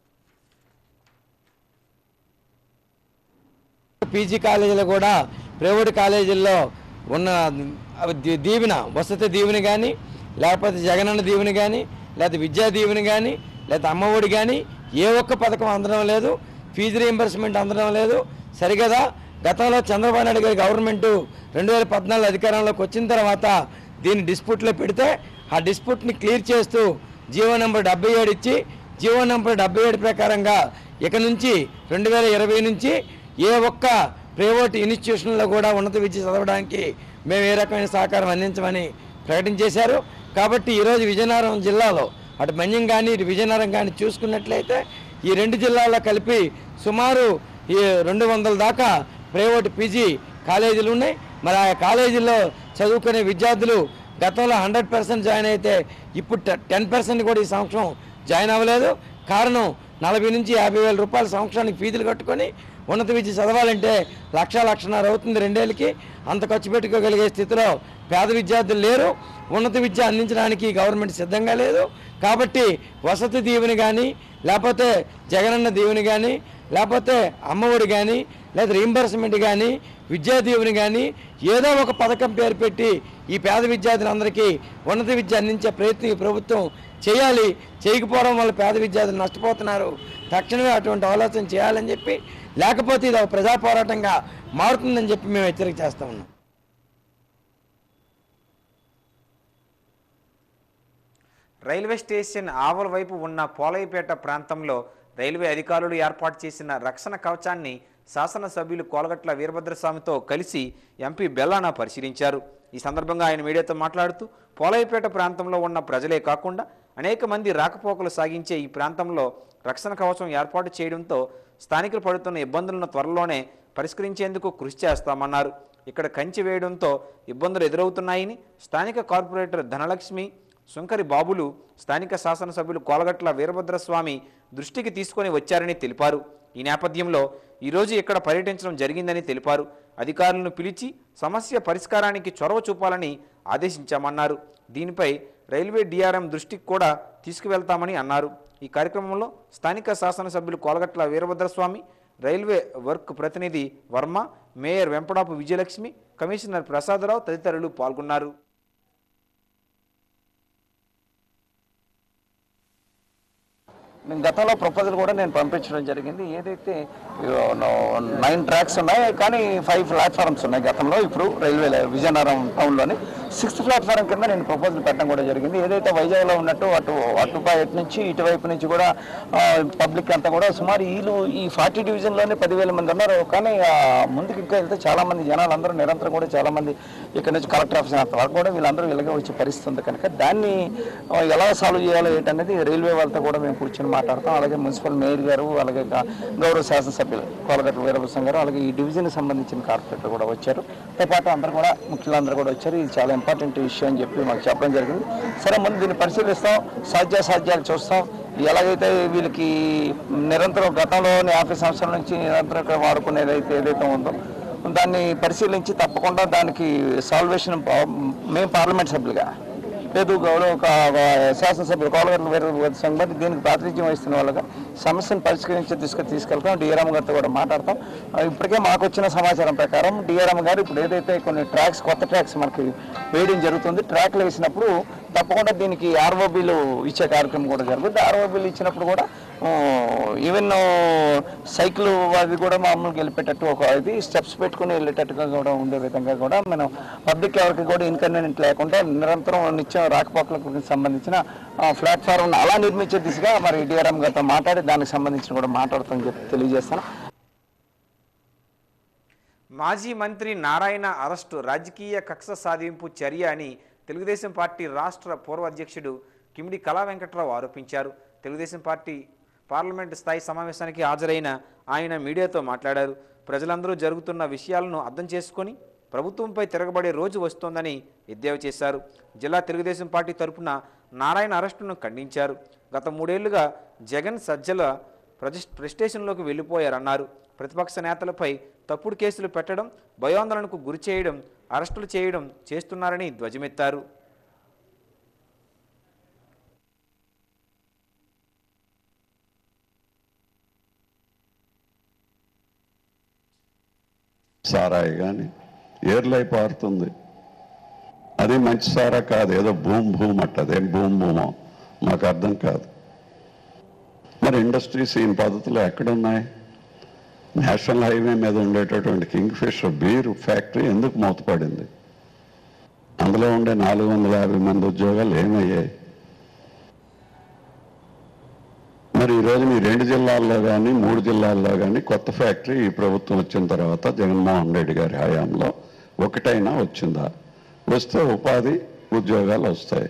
పీజీ కాలేజీలో కూడా ప్రైవేట్ కాలేజీల్లో ఉన్న దీవెన, వసతి దీవెన కానీ, లేకపోతే జగనన్న దీవెన కానీ, లేకపోతే విద్యా దీవెన కానీ, లేకపోతే అమ్మఒడి కానీ ఏ ఒక్క పథకం అందడం లేదు. ఫీజు రీయింబర్స్మెంట్ అందడం లేదు. సరిగదా గతంలో చంద్రబాబు నాయుడు గారి గవర్నమెంటు 2014 అధికారంలోకి వచ్చిన తర్వాత దీన్ని డిస్ప్యూట్లో పెడితే ఆ డిస్ప్యూట్ని క్లియర్ చేస్తూ జీవో నెంబర్ 77 ఇచ్చి జీవో నెంబర్ 77 ప్రకారంగా ఇక నుంచి 2020 నుంచి ఏ ఒక్క ప్రైవేట్ ఇన్స్టిట్యూషన్లో కూడా ఉన్నత విద్య చదవడానికి మేము ఏ రకమైన సహకారం అందించమని ప్రకటించేశారు. కాబట్టి ఈరోజు విజయనగరం జిల్లాలో అటు మన్యం కానీ ఇటు విజయనగరం కానీ చూసుకున్నట్లయితే ఈ 2 జిల్లాల్లో కలిపి సుమారు 200 దాకా ప్రైవేట్ పీజీ కాలేజీలు ఉన్నాయి. మరి ఆ కాలేజీల్లో చదువుకునే విద్యార్థులు గతంలో 100% జాయిన్ అయితే ఇప్పుడు 10% కూడా ఈ సంవత్సరం జాయిన్ అవ్వలేదు. కారణం 40 నుంచి 50,000 రూపాయల సంవత్సరానికి ఫీజులు కట్టుకొని ఉన్నత విద్య చదవాలంటే 1,00,000-1,50,000 అవుతుంది 2 ఏళ్ళకి. అంత ఖర్చు పెట్టుకోగలిగే స్థితిలో పేద విద్యార్థులు లేరు. ఉన్నత విద్య అందించడానికి గవర్నమెంట్ సిద్ధంగా లేదు. కాబట్టి వసతి దీవెని కానీ, లేకపోతే జగనన్న దీవెని కానీ, లేకపోతే అమ్మఒడి కానీ, లేదా రీంబర్స్మెంట్ కానీ, విద్యా దీవెని కానీ ఏదో ఒక పథకం పేరు పెట్టి ఈ పేద విద్యార్థులందరికీ ఉన్నత విద్య అందించే ప్రయత్నం ఈ ప్రభుత్వం చేయాలి. చేయకపోవడం వల్ల పేద విద్యార్థులు నష్టపోతున్నారు. తక్షణమే అటువంటి ఆలోచన చేయాలని చెప్పి, లేకపోతే ఇది ఒక ప్రజా పోరాటంగా మారుతుందని చెప్పి మేము హెచ్చరిక చేస్తా ఉన్నాం. రైల్వే స్టేషన్ ఆవల వైపు ఉన్న పోలయ్యపేట ప్రాంతంలో రైల్వే అధికారులు ఏర్పాటు చేసిన రక్షణ కవచాన్ని శాసనసభ్యులు కోలగట్ల వీరభద్రస్వామితో కలిసి ఎంపీ బెల్లాన పరిశీలించారు. ఈ సందర్భంగా ఆయన మీడియాతో మాట్లాడుతూ పోలయ్యపేట ప్రాంతంలో ఉన్న ప్రజలే కాకుండా అనేక మంది రాకపోకలు సాగించే ఈ ప్రాంతంలో రక్షణ కవచం ఏర్పాటు చేయడంతో స్థానికులు పడుతున్న ఇబ్బందులను త్వరలోనే పరిష్కరించేందుకు కృషి చేస్తామన్నారు. ఇక్కడ కంచె వేయడంతో ఇబ్బందులు ఎదురవుతున్నాయని స్థానిక కార్పొరేటర్ ధనలక్ష్మి, సుంకరి బాబులు స్థానిక శాసనసభ్యులు కోలగట్ల వీరభద్రస్వామి దృష్టికి తీసుకొని వచ్చారని తెలిపారు. ఈ నేపథ్యంలో ఈరోజు ఇక్కడ పర్యటించడం జరిగిందని తెలిపారు. అధికారులను పిలిచి సమస్య పరిష్కారానికి చొరవ చూపాలని ఆదేశించామన్నారు. దీనిపై రైల్వే డిఆర్ఎం దృష్టికి కూడా తీసుకువెళ్తామని అన్నారు. ఈ కార్యక్రమంలో స్థానిక శాసనసభ్యులు కోలగట్ల వీరభద్రస్వామి, రైల్వే వర్క్ ప్రతినిధి వర్మ, మేయర్ వెంపడాపు విజయలక్ష్మి, కమిషనర్ ప్రసాదరావు తదితరులు పాల్గొన్నారు. గతంలో ప్రపోజల్ కూడా నేను పంపించడం జరిగింది. ఏదైతే 9 ట్రాక్స్ ఉన్నాయి, కానీ 5 ప్లాట్ఫారమ్స్ ఉన్నాయి గతంలో. ఇప్పుడు రైల్వే విజయనగరం టౌన్లోని 6th ప్లాట్ఫారం కింద నేను ప్రపోజల్ పెట్టడం కూడా జరిగింది. ఏదైతే వైజాగ్లో ఉన్నట్టు అటు నుంచి ఇటువైపు నుంచి కూడా పబ్లిక్ అంతా కూడా సుమారు ఈ 40 డివిజన్లోనే 10,000 మంది ఉన్నారు. కానీ ముందుకు ఇంకా వెళ్తే చాలామంది జనాలు అందరూ నిరంతరం కూడా చాలామంది ఇక్కడ నుంచి కలెక్టర్ ఆఫీస్ అంత వరకు కూడా వీళ్ళందరూ ఇలాగే వచ్చే పరిస్థితి ఉంది. కనుక దాన్ని ఎలా సాల్వ్ చేయాలో ఏంటనేది రైల్వే వాళ్ళతో కూడా మేము కూర్చొని మాట్లాడతాం. అలాగే మున్సిపల్ మేయర్ గారు, అలాగే గౌరవ శాసనసభ్యులు కోలగట్ల వీరభద్రస్వామి గారు, అలాగే ఈ డివిజన్కి సంబంధించిన కార్పొరేటర్ కూడా వచ్చారు. తో పాటు అందరూ కూడా ముఖ్యులందరూ కూడా వచ్చారు. ఇది చాలా ఇంపార్టెంట్ విషయం అని చెప్పి మాకు చెప్పడం జరిగింది. సరే, ముందు దీన్ని పరిశీలిస్తాం, సాధ్యాసాధ్యాలు చూస్తాం. ఎలాగైతే వీళ్ళకి నిరంతరం గతంలోని 50 సంవత్సరాల నుంచి నిరంతరం వాడుకునేది ఏదైతే ఉందో దాన్ని పరిశీలించి తప్పకుండా దానికి సాల్వేషన్ మేము పార్లమెంట్ సభ్యులుగా లేదు గౌరవ ఒక శాసనసభ్యులు కోలగట్ల వీరభద్రస్వామి గారు దీనికి ప్రాతినిధ్యం వహిస్తున్న వాళ్ళగా సమస్యను పరిష్కరించి తీసుకెళ్తాం. డిఆర్ఎం గారితో కూడా మాట్లాడతాం. ఇప్పటికే మాకు వచ్చిన సమాచారం ప్రకారం డిఆర్ఎం గారు ఇప్పుడు ఏదైతే కొన్ని కొత్త ట్రాక్స్ మనకి వేయడం జరుగుతుంది, ట్రాక్లు వేసినప్పుడు తప్పకుండా దీనికి ఆర్ఓబీలు ఇచ్చే కార్యక్రమం కూడా జరుగుతుంది. ఆర్ఓబీలు ఇచ్చినప్పుడు కూడా ఈవెన్ సైకిల్ అది కూడా మామూలుగా వెళ్ళిపెట్టట్టు ఒక ఇది స్టెప్స్ పెట్టుకుని వెళ్ళేటట్టుగా కూడా ఉండే విధంగా కూడా మనం పబ్లిక్ ఎవరికి కూడా ఇన్కన్వీనియంట్ లేకుండా నిరంతరం నిత్యం రాకపోకలకు సంబంధించిన ప్లాట్ఫామ్ అలా నిర్మించే దిశగా మరి డిఆర్ఎం గారితో మాట్లాడి దానికి సంబంధించిన కూడా మాట్లాడుతామని చెప్పి తెలియజేస్తాను. మాజీ మంత్రి నారాయణ అరెస్టు రాజకీయ కక్ష సాధింపు చర్య అని తెలుగుదేశం పార్టీ రాష్ట్ర పూర్వ అధ్యక్షుడు కిమిడి కళా వెంకట్రావు ఆరోపించారు. తెలుగుదేశం పార్టీ పార్లమెంటు స్థాయి సమావేశానికి హాజరైన ఆయన మీడియాతో మాట్లాడారు. ప్రజలందరూ జరుగుతున్న విషయాలను అర్థం చేసుకొని ప్రభుత్వంపై తిరగబడే రోజు వస్తోందని ఎద్దేవా చేశారు. జిల్లా తెలుగుదేశం పార్టీ తరఫున నారాయణ అరెస్టును ఖండించారు. గత 3 ఏళ్లుగా జగన్ సజ్జల ప్రెస్టేషన్లోకి వెళ్ళిపోయారన్నారు. ప్రతిపక్ష నేతలపై తప్పుడు కేసులు పెట్టడం, భయాందోళనకు గురి చేయడం, అరెస్టులు చేయడం చేస్తున్నారని ధ్వజమెత్తారు. సారాయి కానీ ఏర్లై పారుతుంది. అది మంచి సారా కాదు, ఏదో భూమి అట్ట. అదేం భూమో మాకు అర్థం కాదు. మరి ఇండస్ట్రీస్ ఈ పద్ధతులు ఎక్కడున్నాయి? నేషనల్ హైవే మీద ఉండేటటువంటి కింగ్ ఫిషర్ బీర్ ఫ్యాక్టరీ ఎందుకు మూతపడింది? అందులో ఉండే 450 మంది ఉద్యోగాలు ఏమయ్యాయి? మరి ఈరోజు మీ 2 జిల్లాల్లో కానీ 3 జిల్లాల్లో కానీ కొత్త ఫ్యాక్టరీ ఈ ప్రభుత్వం వచ్చిన తర్వాత జగన్మోహన్ రెడ్డి గారి హయాంలో ఒకటైనా వచ్చిందా? వస్తే ఉపాధి ఉద్యోగాలు వస్తాయి.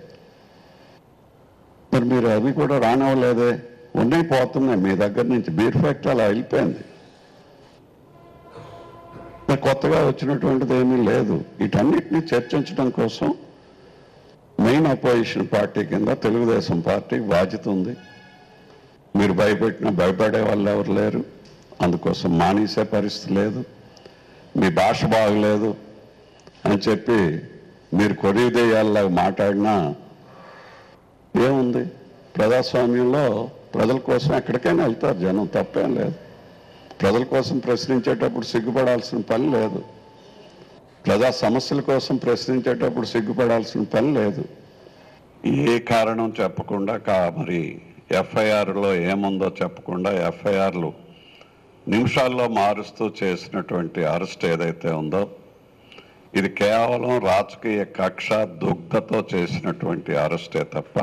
మరి మీరు అవి కూడా రానివ్వలేదే. ఉన్నాయి, పోతున్నాయి మీ దగ్గర నుంచి. బీర్ ఫ్యాక్టరీ అలా వెళ్ళిపోయింది. కొత్తగా వచ్చినటువంటిది ఏమీ లేదు. వీటన్నిటిని చర్చించడం కోసం మెయిన్ అపోజిషన్ పార్టీ కింద తెలుగుదేశం పార్టీకి బాధ్యత ఉంది. మీరు భయపెట్టినా భయపడే వాళ్ళు ఎవరు లేరు. అందుకోసం మానేసే పరిస్థితి లేదు. మీ భాష బాగలేదు అని చెప్పి మీరు కొరివిదేయాల్లాగా మాట్లాడినా ఏముంది? ప్రజాస్వామ్యంలో ప్రజల కోసం ఎక్కడికైనా వెళ్తారు జనం, తప్పేం లేదు. ప్రజల కోసం ప్రశ్నించేటప్పుడు సిగ్గుపడాల్సిన పని లేదు. ప్రజా సమస్యల కోసం ప్రశ్నించేటప్పుడు సిగ్గుపడాల్సిన పని లేదు. ఏ కారణం చెప్పకుండా మరి ఎఫ్ఐఆర్లో ఏముందో చెప్పకుండా ఎఫ్ఐఆర్లు నిమిషాల్లో మారుస్తూ చేసినటువంటి అరెస్ట్ ఏదైతే ఉందో ఇది కేవలం రాజకీయ కక్ష దుగ్ధతో చేసినటువంటి అరెస్టే తప్ప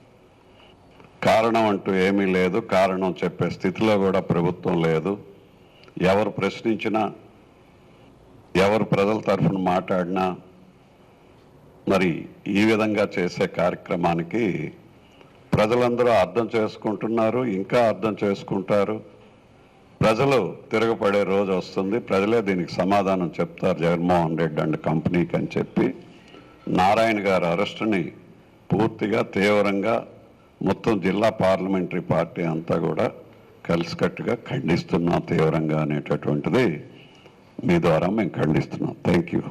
కారణం అంటూ ఏమీ లేదు. కారణం చెప్పే స్థితిలో కూడా ప్రభుత్వం లేదు. ఎవరు ప్రశ్నించినా ఎవరు ప్రజల తరఫున మాట్లాడినా మరి ఈ విధంగా చేసే కార్యక్రమానికి ప్రజలందరూ అర్థం చేసుకుంటున్నారు, ఇంకా అర్థం చేసుకుంటారు. ప్రజలు తిరగబడే రోజు వస్తుంది. ప్రజలే దీనికి సమాధానం చెప్తారు జగన్మోహన్ రెడ్డి అండ్ కంపెనీకి అని చెప్పి నారాయణ గారి అరెస్టుని పూర్తిగా తీవ్రంగా మొత్తం జిల్లా పార్లమెంటరీ పార్టీ అంతా కూడా కలిసికట్టుగా ఖండిస్తున్నాం తీవ్రంగా అనేటటువంటిది మీ ద్వారా మేము ఖండిస్తున్నాం. Thank you.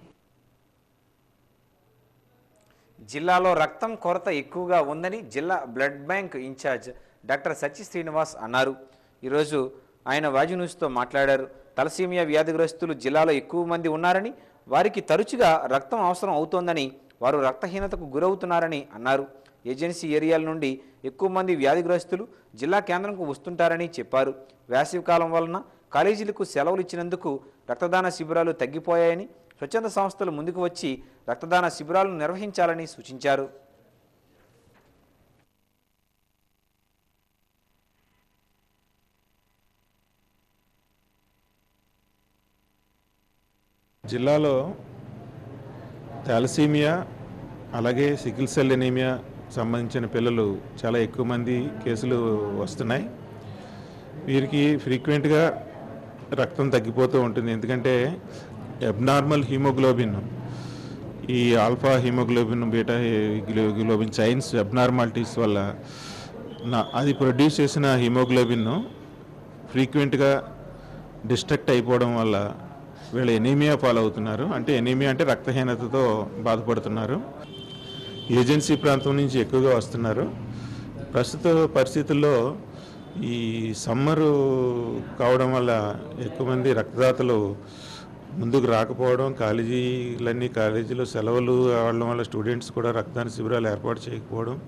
జిల్లాలో రక్తం కొరత ఎక్కువగా ఉందని జిల్లా blood bank incharge doctor Satya Srinivas అన్నారు. ఈరోజు ఆయన వాజీ న్యూస్తో మాట్లాడారు. తలసీమియా వ్యాధిగ్రస్తులు జిల్లాలో ఎక్కువ మంది ఉన్నారని, వారికి తరచుగా రక్తం అవసరం అవుతోందని, వారు రక్తహీనతకు గురవుతున్నారని అన్నారు. ఏజెన్సీ ఏరియాల నుండి ఎక్కువ మంది వ్యాధిగ్రస్తులు జిల్లా కేంద్రంకు వస్తుంటారని చెప్పారు. వేసవికాలం వలన కాలేజీలకు సెలవులు ఇచ్చినందుకు రక్తదాన శిబిరాలు తగ్గిపోయాయని, స్వచ్ఛంద సంస్థలు ముందుకు వచ్చి రక్తదాన శిబిరాలను నిర్వహించాలని సూచించారు. జిల్లాలో థాలసీమియా అలాగే సికిల్ సెల్ ఎనీమియా సంబంధించిన పిల్లలు చాలా ఎక్కువ మంది కేసులు వస్తున్నాయి. వీరికి ఫ్రీక్వెంట్గా రక్తం తగ్గిపోతూ ఉంటుంది. ఎందుకంటే అబ్నార్మల్ హీమోగ్లోబిన్, ఈ alpha haemoglobin, beta haemoglobin chains abnormalities వల్ల అది ప్రొడ్యూస్ చేసిన హీమోగ్లోబిన్ ఫ్రీక్వెంట్గా డిస్ట్రక్ట్ అయిపోవడం వల్ల వీళ్ళు ఎనీమియా ఫాలో అవుతున్నారు. అంటే ఎనీమియా అంటే రక్తహీనతతో బాధపడుతున్నారు. ఏజెన్సీ ప్రాంతం నుంచి ఎక్కువగా వస్తున్నారు. ప్రస్తుత పరిస్థితుల్లో ఈ సమ్మరు కావడం వల్ల ఎక్కువ మంది రక్తదాతలు ముందుకు రాకపోవడం, కాలేజీలో సెలవులు అవడం వల్ల స్టూడెంట్స్ కూడా రక్తదాన శిబిరాలు ఏర్పాటు చేయకపోవడం,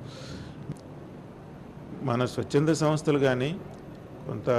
మన స్వచ్ఛంద సంస్థలు కానీ కొంత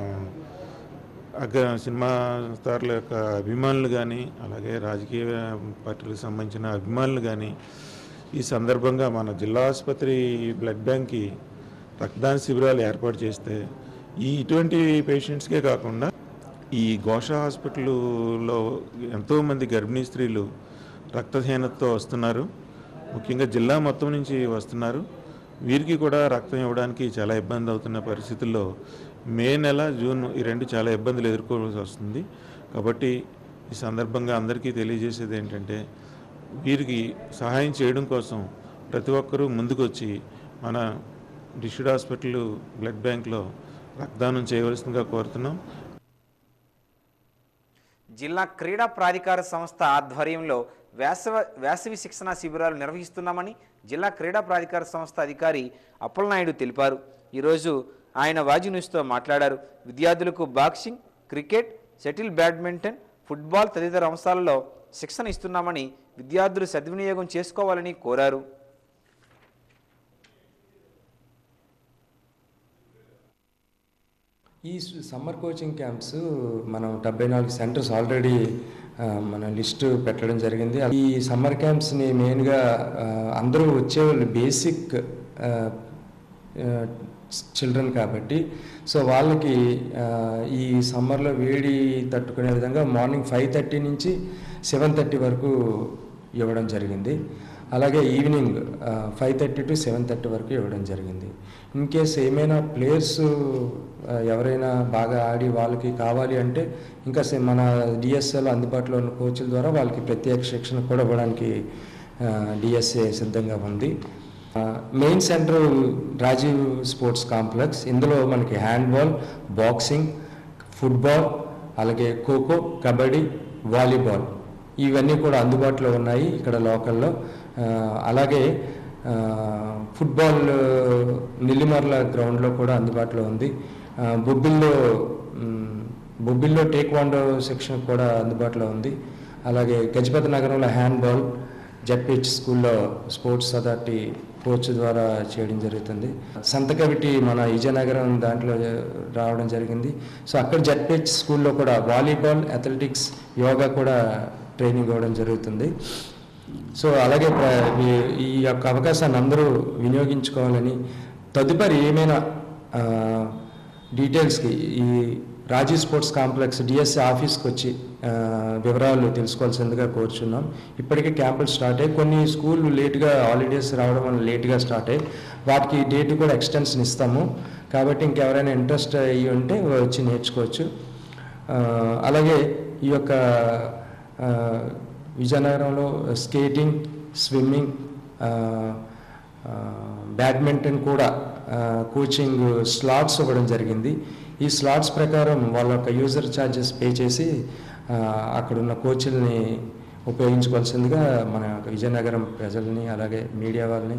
సినిమా తారుల యొక్క అభిమానులు కానీ అలాగే రాజకీయ పార్టీలకు సంబంధించిన అభిమానులు కానీ ఈ సందర్భంగా మన జిల్లా ఆసుపత్రి బ్లడ్ బ్యాంక్కి రక్తదాన శిబిరాలు ఏర్పాటు చేస్తే ఇటువంటి పేషెంట్స్కే కాకుండా ఈ ఘోష హాస్పిటల్లో ఎంతోమంది గర్భిణీ స్త్రీలు రక్తహీనతతో వస్తున్నారు. ముఖ్యంగా జిల్లా మొత్తం నుంచి వస్తున్నారు. వీరికి కూడా రక్తం ఇవ్వడానికి చాలా ఇబ్బంది అవుతున్న పరిస్థితుల్లో మే నెల, జూన్ ఈ రెండు చాలా ఇబ్బందులు ఎదుర్కోవాల్సి వస్తుంది. కాబట్టి ఈ సందర్భంగా అందరికీ తెలియజేసేది ఏంటంటే వీరికి సహాయం చేయడం కోసం ప్రతి ఒక్కరూ ముందుకు వచ్చి మన డిస్ట్రిక్ట్ హాస్పిటల్ బ్లడ్ బ్యాంక్లో రక్తదానం చేయవలసిందిగా కోరుతున్నాం. జిల్లా క్రీడా ప్రాధికార సంస్థ ఆధ్వర్యంలో వేసవి శిక్షణ శిబిరాలు నిర్వహిస్తున్నామని జిల్లా క్రీడా ప్రాధికార సంస్థ అధికారి అప్పలనాయుడు తెలిపారు. ఈరోజు ఆయన వాజీ న్యూస్తో మాట్లాడారు. విద్యార్థులకు boxing, cricket, shuttle badminton, football తదితర అంశాలలో శిక్షణ ఇస్తున్నామని విద్యార్థులు సద్వినియోగం చేసుకోవాలని కోరారు. ఈ సమ్మర్ కోచింగ్ క్యాంప్స్ మనం 74 సెంటర్స్ ఆల్రెడీ మన లిస్టు పెట్టడం జరిగింది. ఈ సమ్మర్ క్యాంప్స్ని మెయిన్గా అందరూ వచ్చేవాళ్ళు బేసిక్ చిల్డ్రన్ కాబట్టి సో వాళ్ళకి ఈ సమ్మర్లో వేడి తట్టుకునే విధంగా మార్నింగ్ 5:30 నుంచి 7:30 వరకు ఇవ్వడం జరిగింది. అలాగే ఈవినింగ్ 5:30 to 7:30 వరకు ఇవ్వడం జరిగింది. ఇన్ కేస్ ఏమైనా ప్లేయర్స్ ఎవరైనా బాగా ఆడి వాళ్ళకి కావాలి అంటే ఇంకా మన డిఎస్ఏలో అందుబాటులో ఉన్న కోచ్ల ద్వారా వాళ్ళకి ప్రత్యేక శిక్షణ కూడా ఇవ్వడానికి డిఎస్ఏ సిద్ధంగా ఉంది. Main centre Rajiv sports complex. ఇందులో మనకి హ్యాండ్బాల్, బాక్సింగ్, ఫుట్బాల్, అలాగే ఖోఖో, కబడ్డీ, వాలీబాల్ ఇవన్నీ కూడా అందుబాటులో ఉన్నాయి ఇక్కడ లోకల్లో. అలాగే ఫుట్బాల్ నెల్లిమర్ల గ్రౌండ్లో కూడా అందుబాటులో ఉంది. బొబ్బిల్లో టేక్వాండో సెక్షన్ కూడా అందుబాటులో ఉంది. అలాగే గజపతి నగరంలో హ్యాండ్బాల్ జెడ్పిహెచ్ స్కూల్లో స్పోర్ట్స్ అథారిటీ కోచ్ ద్వారా చేయడం జరుగుతుంది. సంతకవిటి మన విజయనగరం దాంట్లో రావడం జరిగింది. సో అక్కడ జెడ్పిహెచ్ స్కూల్లో కూడా వాలీబాల్, అథ్లెటిక్స్, యోగా కూడా ట్రైనింగ్ ఇవ్వడం జరుగుతుంది. సో అలాగే ఈ యొక్క అవకాశాన్ని అందరూ వినియోగించుకోవాలని, తదుపరి ఏమైనా డీటెయిల్స్కి ఈ రాజీవ్ స్పోర్ట్స్ కాంప్లెక్స్ డిఎస్ఏ ఆఫీస్కి వచ్చి వివరాలు తెలుసుకోవాల్సిందిగా కోరుచున్నాం. ఇప్పటికే క్యాంపులు స్టార్ట్ అయ్యి కొన్ని స్కూళ్ళు లేట్గా హాలిడేస్ రావడం వల్ల లేట్గా స్టార్ట్ అయ్యి వాటికి డేట్ కూడా ఎక్స్టెన్షన్ ఇస్తాము. కాబట్టి ఇంకెవరైనా ఇంట్రెస్ట్ అయ్యి ఉంటే వచ్చి నేర్చుకోవచ్చు. అలాగే ఈ యొక్క విజయనగరంలో స్కేటింగ్, స్విమ్మింగ్, బ్యాడ్మింటన్ కూడా కోచింగ్ స్లాట్స్ ఇవ్వడం జరిగింది. ఈ స్లాట్స్ ప్రకారం వాళ్ళ యొక్క యూజర్ ఛార్జెస్ పే చేసి అక్కడున్న కోచ్ల్ని ఉపయోగించుకోవాల్సిందిగా మన విజయనగరం ప్రజల్ని అలాగే మీడియా వాళ్ళని.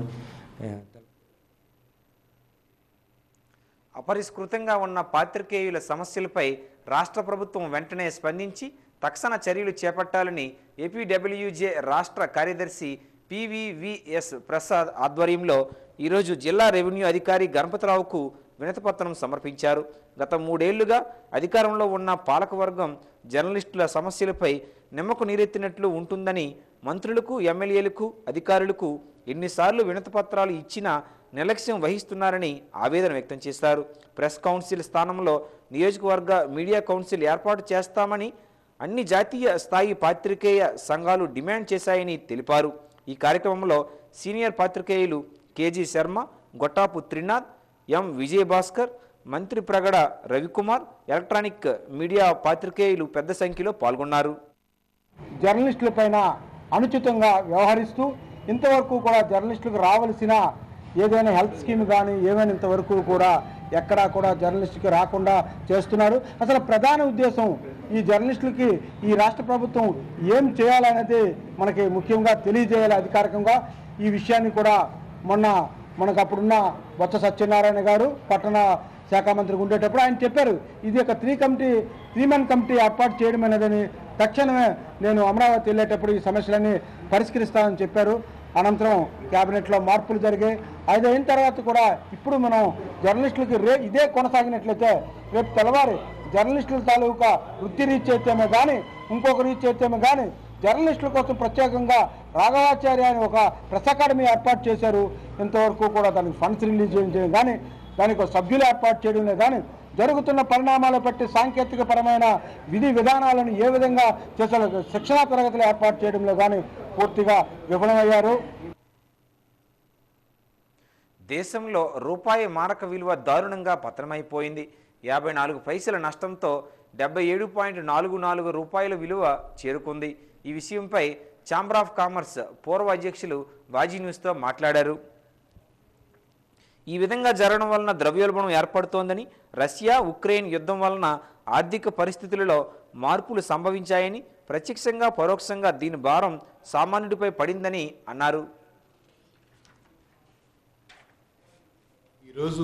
అపరిష్కృతంగా ఉన్న పాత్రికేయుల సమస్యలపై రాష్ట్ర ప్రభుత్వం వెంటనే స్పందించి తక్షణ చర్యలు చేపట్టాలని ఏపీడబ్ల్యూజే రాష్ట్ర కార్యదర్శి పివివిఎస్ ప్రసాద్ ఆధ్వర్యంలో ఈరోజు జిల్లా రెవెన్యూ అధికారి గణపతిరావుకు వినతిపత్రం సమర్పించారు. గత 3 ఏళ్లుగా అధికారంలో ఉన్న పాలకవర్గం జర్నలిస్టుల సమస్యలపై నిమ్మకు నీరెత్తినట్లు ఉంటుందని మంత్రులకు, ఎమ్మెల్యేలకు, అధికారులకు ఎన్నిసార్లు వినతిపత్రాలు ఇచ్చినా నిర్లక్ష్యం వహిస్తున్నారని ఆవేదన వ్యక్తం చేశారు. ప్రెస్ కౌన్సిల్ స్థానంలో నియోజకవర్గ మీడియా కౌన్సిల్ ఏర్పాటు చేస్తామని అన్ని జాతీయ స్థాయి పాత్రికేయ సంఘాలు డిమాండ్ చేశాయని తెలిపారు. ఈ కార్యక్రమంలో సీనియర్ పాత్రికేయులు KG Sharma, Gottapu Trinath, M Vijayabhaskar, Mantri Pragada Ravikumar, electronic media పాత్రికేయులు పెద్ద సంఖ్యలో పాల్గొన్నారు. జర్నలిస్టులపైన అనుచితంగా వ్యవహరిస్తూ ఇంతవరకు కూడా జర్నలిస్టులకు రావాల్సిన ఏదైనా హెల్త్ స్కీమ్ కానీ ఏమైనా ఇంతవరకు కూడా ఎక్కడా కూడా జర్నలిస్టుకి రాకుండా చేస్తున్నారు. అసలు ప్రధాన ఉద్దేశం ఈ జర్నలిస్టులకి ఈ రాష్ట్ర ప్రభుత్వం ఏం చేయాలనేది మనకి ముఖ్యంగా తెలియజేయాలి అధికారికంగా. ఈ విషయాన్ని కూడా మనకు అప్పుడున్న బొత్స సత్యనారాయణ గారు పట్టణ శాఖ మంత్రికి ఉండేటప్పుడు ఆయన చెప్పారు, ఇది ఒక 3-man కమిటీ ఏర్పాటు చేయడం అనేదని. తక్షణమే నేను అమరావతి వెళ్ళేటప్పుడు ఈ సమస్యలన్నీ పరిష్కరిస్తానని చెప్పారు. అనంతరం క్యాబినెట్లో మార్పులు జరిగాయి. 5 అయిన తర్వాత కూడా ఇప్పుడు మనం జర్నలిస్టులకి ఇదే కొనసాగినట్లయితే రేపు తెల్లవారి జర్నలిస్టుల తాలూకా వృత్తి రీచ్ అయితేమే కానీ ఇంకొక రీచ్ అయితేమే కానీ జర్నలిస్టుల కోసం ప్రత్యేకంగా రాఘవాచార్య అని ఒక ప్రెస్ అకాడమీ ఏర్పాటు చేశారు. ఇంతవరకు కూడా దానికి ఫండ్స్ రిలీజ్ చేయడం కానీ దానికి సభ్యులు ఏర్పాటు చేయడం కానీ జరుగుతున్న పరిణామాలు బట్టి సాంకేతిక పరమైన విధి విధానాలను ఏ విధంగా చేసే శిక్షణా తరగతులు ఏర్పాటు చేయడంలో కానీ పూర్తిగా విఫలమయ్యారు. దేశంలో రూపాయి మారక విలువ దారుణంగా పతనమైపోయింది. 54 పైసల నష్టంతో 77.44 రూపాయల విలువ చేరుకుంది. ఈ విషయంపై ఛాంబర్ ఆఫ్ కామర్స్ పూర్వ అధ్యక్షులు వాజీ న్యూస్తో మాట్లాడారు. ఈ విధంగా జరగడం వలన ద్రవ్యోల్బణం ఏర్పడుతోందని, రష్యా ఉక్రెయిన్ యుద్ధం వలన ఆర్థిక పరిస్థితులలో మార్పులు సంభవించాయని, ప్రత్యక్షంగా పరోక్షంగా దీని భారం సామాన్యుడిపై పడిందని అన్నారు. ఈరోజు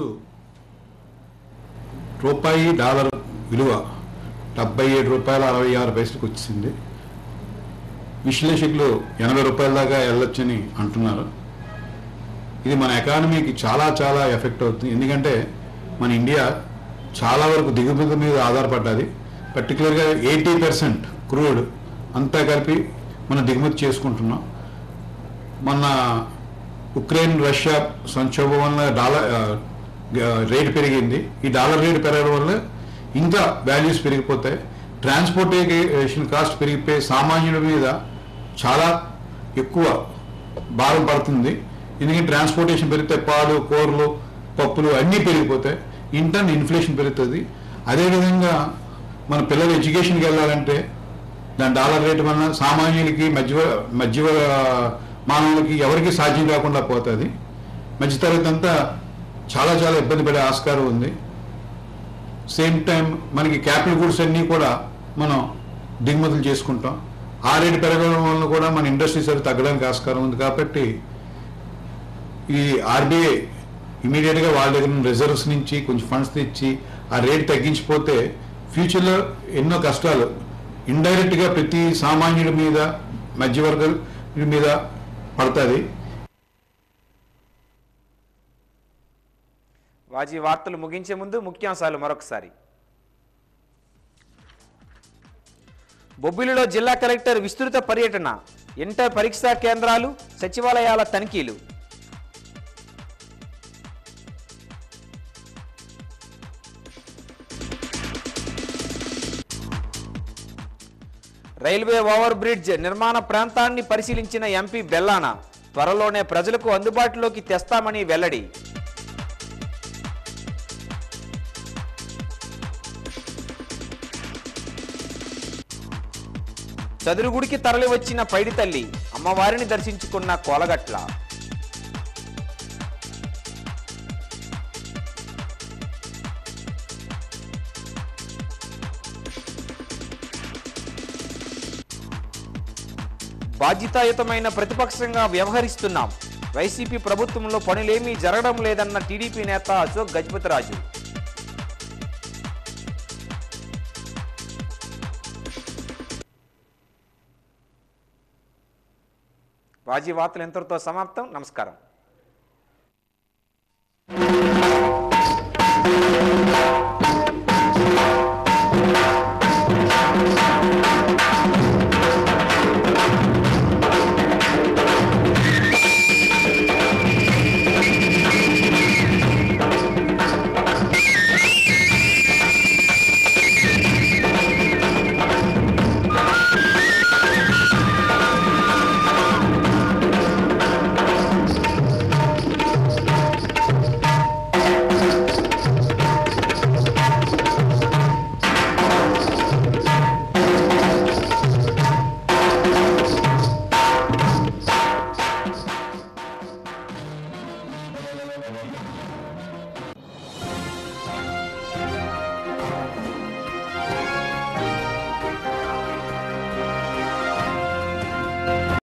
రూపాయి డాలర్ విలువ 77 రూపాయల 66 పైసలకు వచ్చింది. విశ్లేషకులు 80 రూపాయల దాకా వెళ్ళొచ్చని అంటున్నారు. ఇది మన ఎకానమీకి చాలా చాలా ఎఫెక్ట్ అవుతుంది. ఎందుకంటే మన ఇండియా చాలా వరకు దిగుమతి మీద ఆధారపడ్డది. పర్టికులర్గా 80% క్రూడ్ అంతా కలిపి మనం దిగుమతి చేసుకుంటున్నాం. మన ఉక్రెయిన్ రష్యా సంక్షోభం వల్ల డాలర్ రేటు పెరిగింది. ఈ డాలర్ రేటు పెరగడం వల్ల ఇంకా వాల్యూస్ పెరిగిపోతాయి. ట్రాన్స్పోర్టేషన్ కాస్ట్ పెరిగిపోయి సామాన్యుడి మీద చాలా ఎక్కువ భారం పడుతుంది. ఎందుకంటే ట్రాన్స్పోర్టేషన్ పెరిగితే పాలు, కూరలు పప్పులు అన్నీ పెరిగిపోతాయి. ఇంటర్న్ ఇన్ఫ్లేషన్ పెరుగుతుంది. అదేవిధంగా మన పిల్లలు ఎడ్యుకేషన్కి వెళ్ళాలంటే దాని డాలర్ రేటు వలన సామాన్యులకి మధ్య మానవులకి ఎవరికి సాధ్యం కాకుండా పోతుంది. మధ్యతరగతి అంతా చాలా చాలా ఇబ్బంది పడే ఆస్కారం ఉంది. సేమ్ టైం మనకి క్యాపిటల్ గూడ్స్ అన్నీ కూడా మనం దిగుమతులు చేసుకుంటాం. ఆ రేటు పెరగడం వలన కూడా మన ఇండస్ట్రీస్ అవి తగ్గడానికి ఆస్కారం ఉంది. కాబట్టి ఈ ఆర్బీఐ ఇమీడియట్గా వాళ్ళ దగ్గర రిజర్వ్స్ నుంచి కొంచెం ఫండ్స్ తెచ్చి ఆ రేట్ తగ్గించిపోతే ఫ్యూచర్లో ఎన్నో కష్టాలు ఇండైరెక్ట్గా ప్రతి సామాన్యుడి మీద మధ్యవర్గం మీద పడుతుంది. వాజీ వార్తలు ముగించే ముందు ముఖ్యాంశాలు మరొకసారి. బొబ్బిలిలో జిల్లా కలెక్టర్ విస్తృత పర్యటన, ఇంటర్ పరీక్షా కేంద్రాలు, సచివాలయాల తనిఖీలు. రైల్వే ఓవర్ బ్రిడ్జ్ నిర్మాణ ప్రాంతాన్ని పరిశీలించిన ఎంపీ బెల్లాన, త్వరలోనే ప్రజలకు అందుబాటులోకి తెస్తామని వెల్లడి. చదురుగుడికి తరలివచ్చిన పైడితల్లి, అమ్మవారిని దర్శించుకున్న కోలగట్ల. బాధ్యతాయుతమైన ప్రతిపక్షంగా వ్యవహరిస్తున్నాం, వైసీపీ ప్రభుత్వంలో పనులేమీ జరగడం లేదన్న టీడీపీ నేత అశోక్ గజపతిరాజు. వాజీ వార్తలు ఎంతటితో సమాప్తం. నమస్కారం.